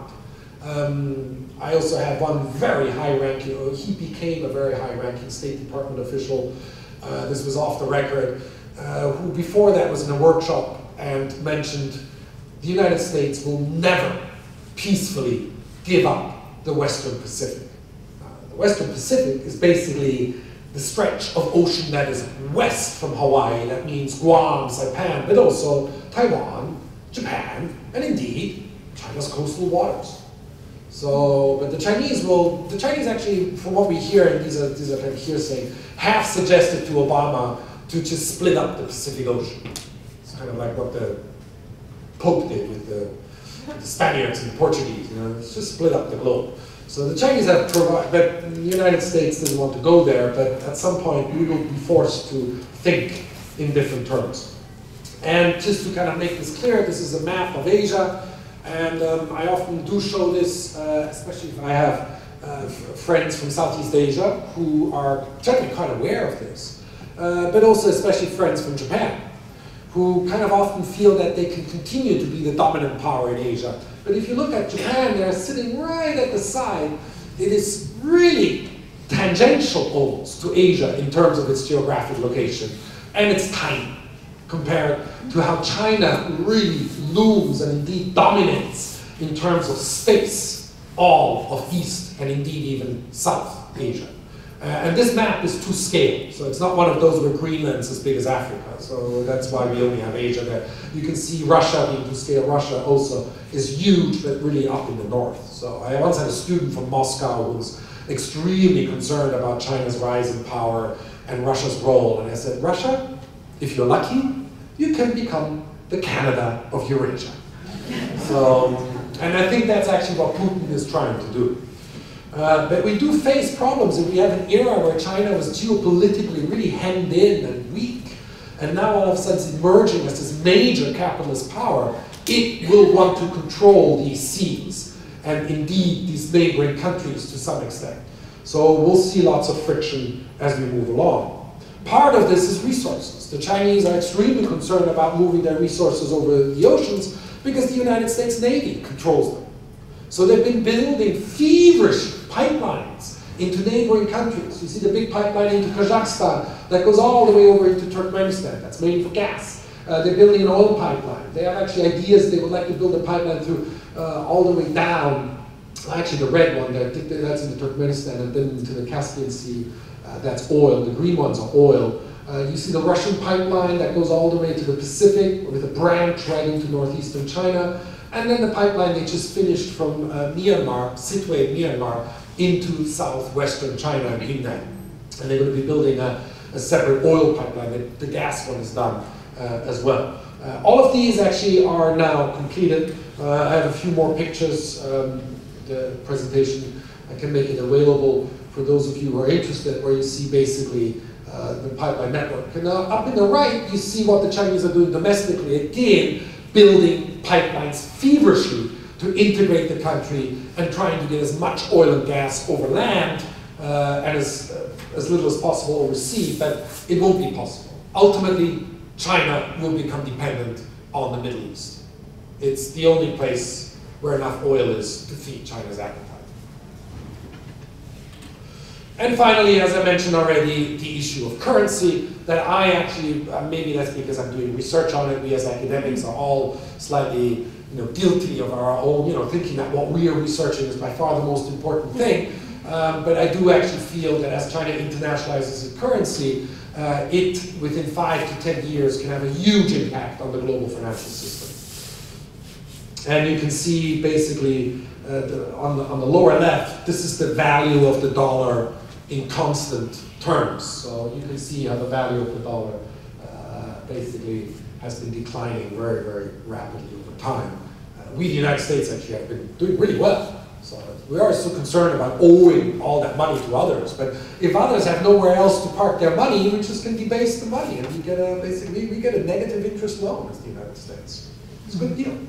Um, I also have one very high-ranking, or he became a very high-ranking State Department official, uh, this was off the record, uh, who before that was in a workshop and mentioned the United States will never peacefully give up the Western Pacific. Uh, the Western Pacific is basically the stretch of ocean that is west from Hawaii. That means Guam, Saipan, but also Taiwan, Japan, and indeed China's coastal waters. So, but the Chinese will, the Chinese actually, from what we hear, and these are, these are kind of hearsay, have suggested to Obama to just split up the Pacific Ocean. It's kind of like what the Pope did with the, with the Spaniards and the Portuguese, you know, let's just split up the globe. So the Chinese have provided, but the United States doesn't want to go there, but at some point we will be forced to think in different terms. And just to kind of make this clear, this is a map of Asia, and um, I often do show this, uh, especially if I have uh, friends from Southeast Asia who are generally quite aware of this, uh, but also especially friends from Japan, who kind of often feel that they can continue to be the dominant power in Asia. But if you look at Japan, they're sitting right at the side. It is really tangential almost to Asia in terms of its geographic location. And it's tiny compared to how China really looms and indeed dominates in terms of space all of East and indeed even South Asia. Uh, and this map is to scale, so it's not one of those where Greenland's as big as Africa, so that's why we only have Asia there. You can see Russia being to scale. Russia also is huge, but really up in the north. So I once had a student from Moscow who was extremely concerned about China's rise in power and Russia's role, and I said, Russia, if you're lucky, you can become the Canada of Eurasia. So, and I think that's actually what Putin is trying to do. Uh, but we do face problems, and we have an era where China was geopolitically really hemmed in and weak, and now all of a sudden it's emerging as this major capitalist power. It will want to control these seas, and indeed these neighboring countries to some extent. So we'll see lots of friction as we move along. Part of this is resources. The Chinese are extremely concerned about moving their resources over the oceans because the United States Navy controls them. So they've been building feverish pipelines into neighboring countries. You see the big pipeline into Kazakhstan that goes all the way over into Turkmenistan. That's mainly for gas. Uh, they're building an oil pipeline. They have actually ideas. They would like to build a pipeline through uh, all the way down. Actually, the red one there, that's into Turkmenistan, and then into the Caspian Sea. Uh, that's oil. The green ones are oil. Uh, you see the Russian pipeline that goes all the way to the Pacific with a branch right into northeastern China. And then the pipeline they just finished from uh, Myanmar, Sittwe, Myanmar, into southwestern China and Yunnan. And they're going to be building a, a separate oil pipeline. The, the gas one is done uh, as well. Uh, all of these actually are now completed. Uh, I have a few more pictures. Um, the presentation, I can make it available for those of you who are interested, where you see basically uh, the pipeline network. And uh, up in the right, you see what the Chinese are doing domestically, again, building pipelines feverishly to integrate the country and trying to get as much oil and gas over land uh, and as, uh, as little as possible over sea, but it won't be possible. Ultimately, China will become dependent on the Middle East. It's the only place where enough oil is to feed China's appetite. And finally, as I mentioned already, the issue of currency that I actually, uh, maybe that's because I'm doing research on it, we as academics are all slightly you know, guilty of our own, you know, thinking that what we are researching is by far the most important thing. Um, but I do actually feel that as China internationalizes its currency, uh, it, within five to ten years, can have a huge impact on the global financial system. And you can see basically uh, the, on, the, on the lower left, this is the value of the dollar in constant terms. So you can see how the value of the dollar uh, basically has been declining very, very rapidly over time. Uh, we, the United States, actually have been doing really well. So we are so concerned about owing all that money to others, but if others have nowhere else to park their money, we just can debase the money, and we get a basically we get a negative interest loan as the United States. It's a good deal.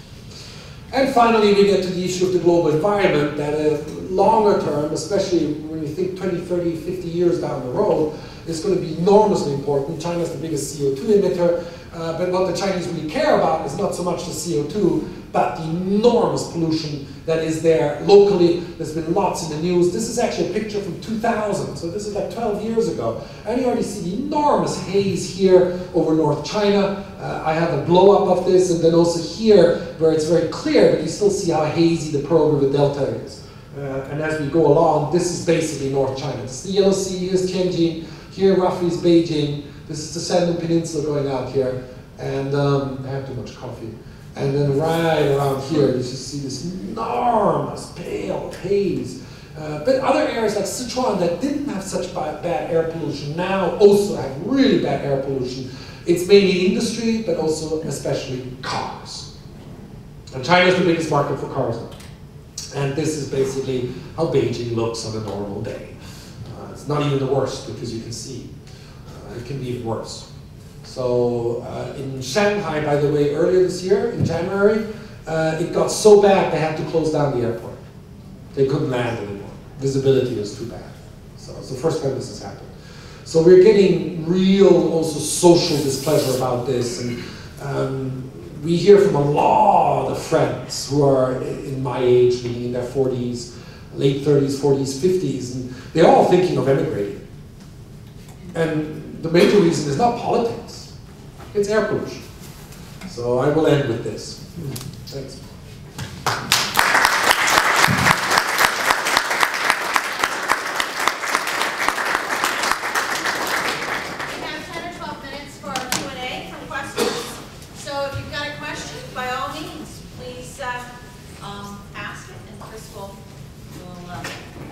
And finally, we get to the issue of the global environment that uh, longer term, especially when you think twenty, thirty, fifty years down the road, is going to be enormously important. China's the biggest C O two emitter, uh, but what the Chinese really care about is not so much the C O two, but the enormous pollution that is there locally. There's been lots in the news. This is actually a picture from two thousand, so this is like twelve years ago. And you already see the enormous haze here over North China. Uh, I have a blow-up of this, and then also here, where it's very clear, but you still see how hazy the Pearl River Delta is. Uh, and as we go along, this is basically North China. This is the Yellow Sea, here's Tianjin, here roughly is Beijing. This is the Shandong Peninsula going out here. And um, I have too much coffee. And then right around here, you just see this enormous pale haze. Uh, but other areas like Sichuan that didn't have such bad, bad air pollution now also have really bad air pollution. It's mainly industry, but also especially cars. And China is the biggest market for cars. And this is basically how Beijing looks on a normal day. Uh, it's not even the worst, because you can see uh, it can be even worse. So uh, in Shanghai, by the way, earlier this year, in January, uh, it got so bad they had to close down the airport. They couldn't land anymore. Visibility was too bad. So it's the first time this has happened. So we're getting real, also social displeasure about this. And um, we hear from a lot of friends who are in my age, meaning in their forties, late thirties, forties, fifties, and they're all thinking of emigrating. And the major reason is not politics. It's air pollution. So I will end with this. Thanks. We have ten or twelve minutes for our Q and A for questions. So if you've got a question, by all means, please uh, um, ask it, and Chris will, will uh,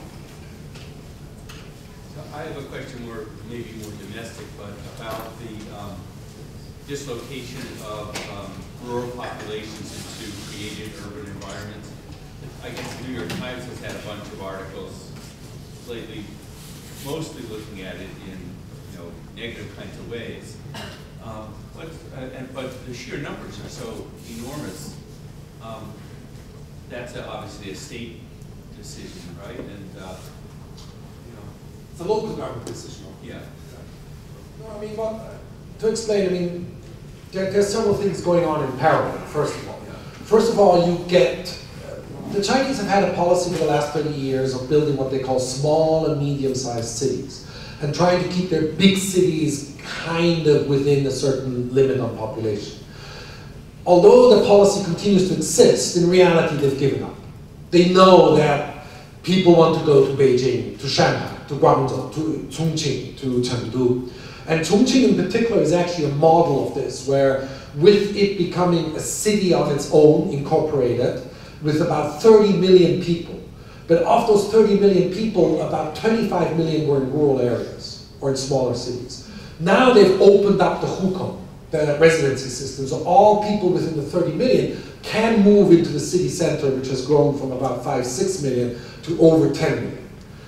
I have a question more, maybe more domestic, but about the um, dislocation of um, rural populations into created urban environments. I guess the New York Times has had a bunch of articles lately, mostly looking at it in you know negative kinds of ways. Um, but, uh, and, but the sheer numbers are so enormous. Um, that's a, obviously a state decision, right? And uh, It's a local government decision. yeah. No, I mean, well, to explain, I mean, there, there's several things going on in parallel, first of all. First of all, you get, uh, the Chinese have had a policy for the last thirty years of building what they call small and medium-sized cities, and trying to keep their big cities kind of within a certain limit on population. Although the policy continues to exist, in reality they've given up. They know that people want to go to Beijing, to Shanghai, to Guangzhou, to Chongqing, to Chengdu. And Chongqing in particular is actually a model of this, where with it becoming a city on its own, incorporated, with about thirty million people. But of those thirty million people, about twenty-five million were in rural areas, or in smaller cities. Now they've opened up the hukou, the residency system, so all people within the thirty million can move into the city center, which has grown from about five, six million to over ten million.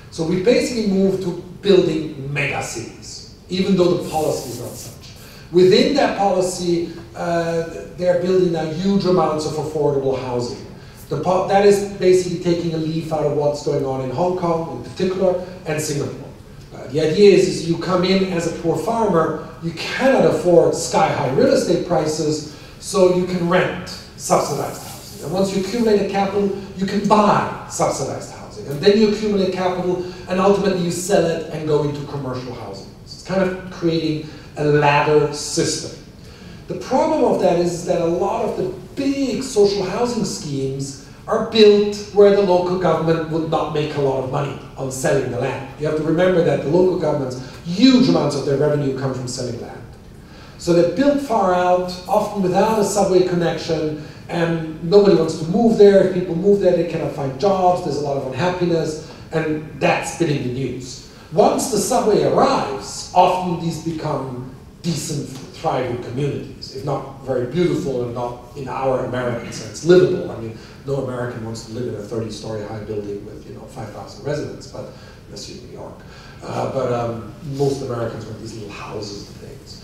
So we basically moved to building mega cities, even though the policy is not such. Within that policy, uh, they're building now huge amounts of affordable housing. The po that is basically taking a leaf out of what's going on in Hong Kong in particular and Singapore. Uh, the idea is, is you come in as a poor farmer, you cannot afford sky-high real estate prices, so you can rent subsidized housing. And once you accumulate a capital, you can buy subsidized housing. And then you accumulate capital, and ultimately you sell it and go into commercial housing. So it's kind of creating a ladder system. The problem of that is that a lot of the big social housing schemes are built where the local government would not make a lot of money on selling the land. You have to remember that the local governments, huge amounts of their revenue come from selling land. So they're built far out, often without a subway connection, and nobody wants to move there. If people move there, they cannot find jobs, there's a lot of unhappiness, and that's spinning the news. Once the subway arrives, often these become decent, thriving communities, if not very beautiful and not in our American sense livable. I mean, no American wants to live in a thirty-story high building with, you know, five thousand residents, but unless you're in New York. Uh, but um, most Americans want these little houses and things.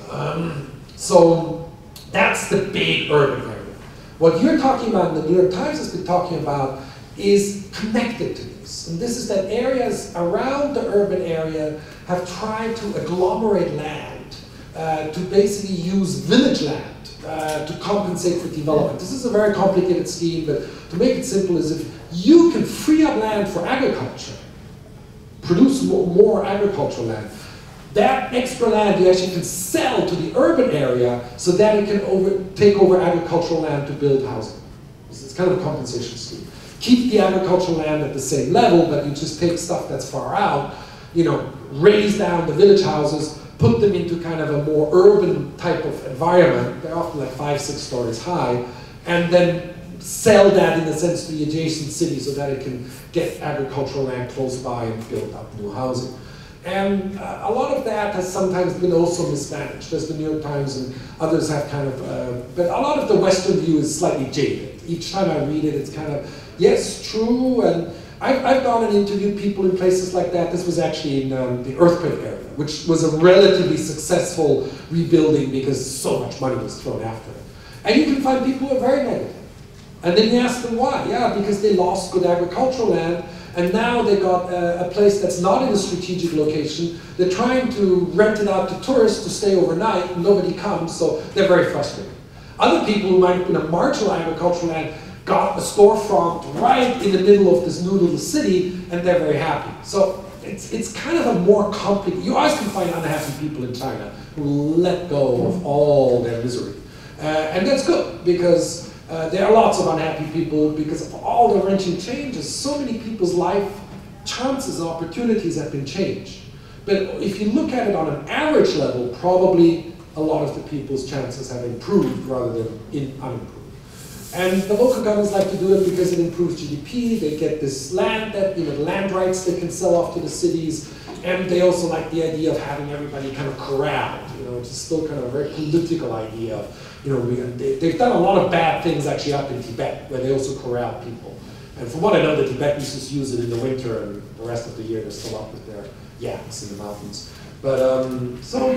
Um, so that's the big urban area. What you're talking about, and the New York Times has been talking about, is connected to this. And this is that areas around the urban area have tried to agglomerate land Uh, to basically use village land uh, to compensate for development. This is a very complicated scheme, but to make it simple is if you can free up land for agriculture, produce more, more agricultural land, that extra land you actually can sell to the urban area so that it can over, take over agricultural land to build housing. It's kind of a compensation scheme. Keep the agricultural land at the same level, but you just take stuff that's far out, you know, raise down the village houses, put them into kind of a more urban type of environment. They're often like five, six stories high, and then sell that in a sense to the adjacent city so that it can get agricultural land close by and build up new housing. And uh, a lot of that has sometimes been also mismanaged, as the New York Times and others have kind of, uh, but a lot of the Western view is slightly jaded. Each time I read it, it's kind of, yes, true, and I've, I've gone and interviewed people in places like that. This was actually in um, the earthquake area, which was a relatively successful rebuilding because so much money was thrown after it. And you can find people who are very negative. And then you ask them why. Yeah, because they lost good agricultural land, and now they got a, a place that's not in a strategic location. They're trying to rent it out to tourists to stay overnight, and nobody comes, so they're very frustrated. Other people who might have been a marginal agricultural land got a storefront right in the middle of this new little city, and they're very happy. So it's, it's kind of a more complicated, you always can find unhappy people in China who let go of all their misery. Uh, and that's good, because uh, there are lots of unhappy people because of all the wrenching changes. So many people's life chances and opportunities have been changed. But if you look at it on an average level, probably a lot of the people's chances have improved rather than in unimproved. And the local governments like to do it because it improves G D P. They get this land, that, you know, land rights they can sell off to the cities. And they also like the idea of having everybody kind of corralled, you know, which is still kind of a very political idea. You know, we, they, they've done a lot of bad things actually up in Tibet, where they also corral people. And from what I know, the Tibetans just use it in the winter, and the rest of the year they're still up with their yaks in the mountains. But um, so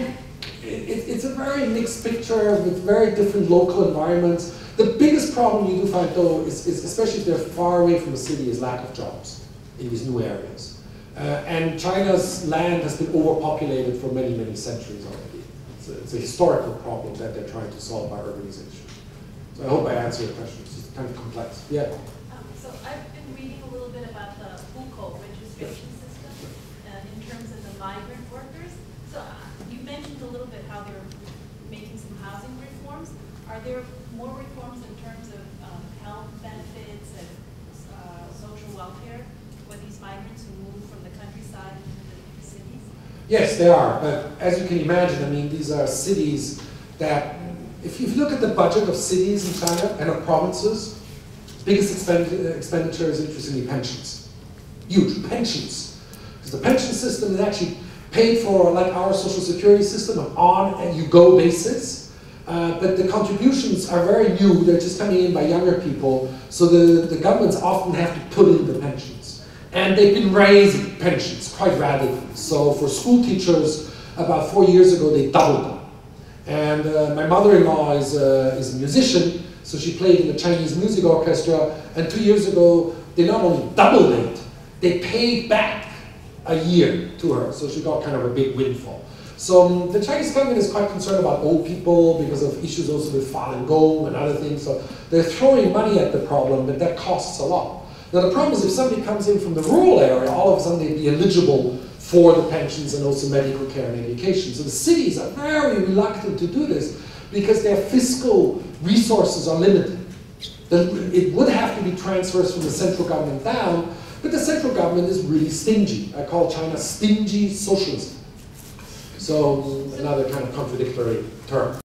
it, it's a very mixed picture with very different local environments. The biggest problem you do find, though, is, is especially if they're far away from the city, is lack of jobs in these new areas. Uh, and China's land has been overpopulated for many, many centuries already. It's a, it's a historical problem that they're trying to solve by urbanization. So I hope I answered your question. It's kind of complex. Yeah. Um, so I've been reading a little bit about the Hukou registration system uh, in terms of the migrant workers. So uh, you mentioned a little bit how they're making some housing reforms. Are there more reforms in terms of um, health benefits and uh, social welfare for these migrants who move from the countryside into the cities? Yes, they are. But as you can imagine, I mean, these are cities that, if you look at the budget of cities in China and of provinces, the biggest expend expenditure is interestingly pensions. Huge pensions. Because the pension system is actually paid for like our social security system, an on-and-you-go basis. Uh, but the contributions are very new, they're just coming in by younger people, so the, the governments often have to put in the pensions. And they've been raising pensions quite radically. So for school teachers, about four years ago, they doubled them. And uh, my mother-in-law is, uh, is a musician, so she played in the Chinese music orchestra, and two years ago, they not only doubled it, they paid back a year to her, so she got kind of a big windfall. So um, the Chinese government is quite concerned about old people because of issues also with Falun Gong and other things, so they're throwing money at the problem, but that costs a lot. Now the problem is if somebody comes in from the rural area, all of a sudden they'd be eligible for the pensions and also medical care and education. So the cities are very reluctant to do this because their fiscal resources are limited. It would have to be transfers from the central government down, but the central government is really stingy. I call China stingy socialism. So another kind of contradictory term.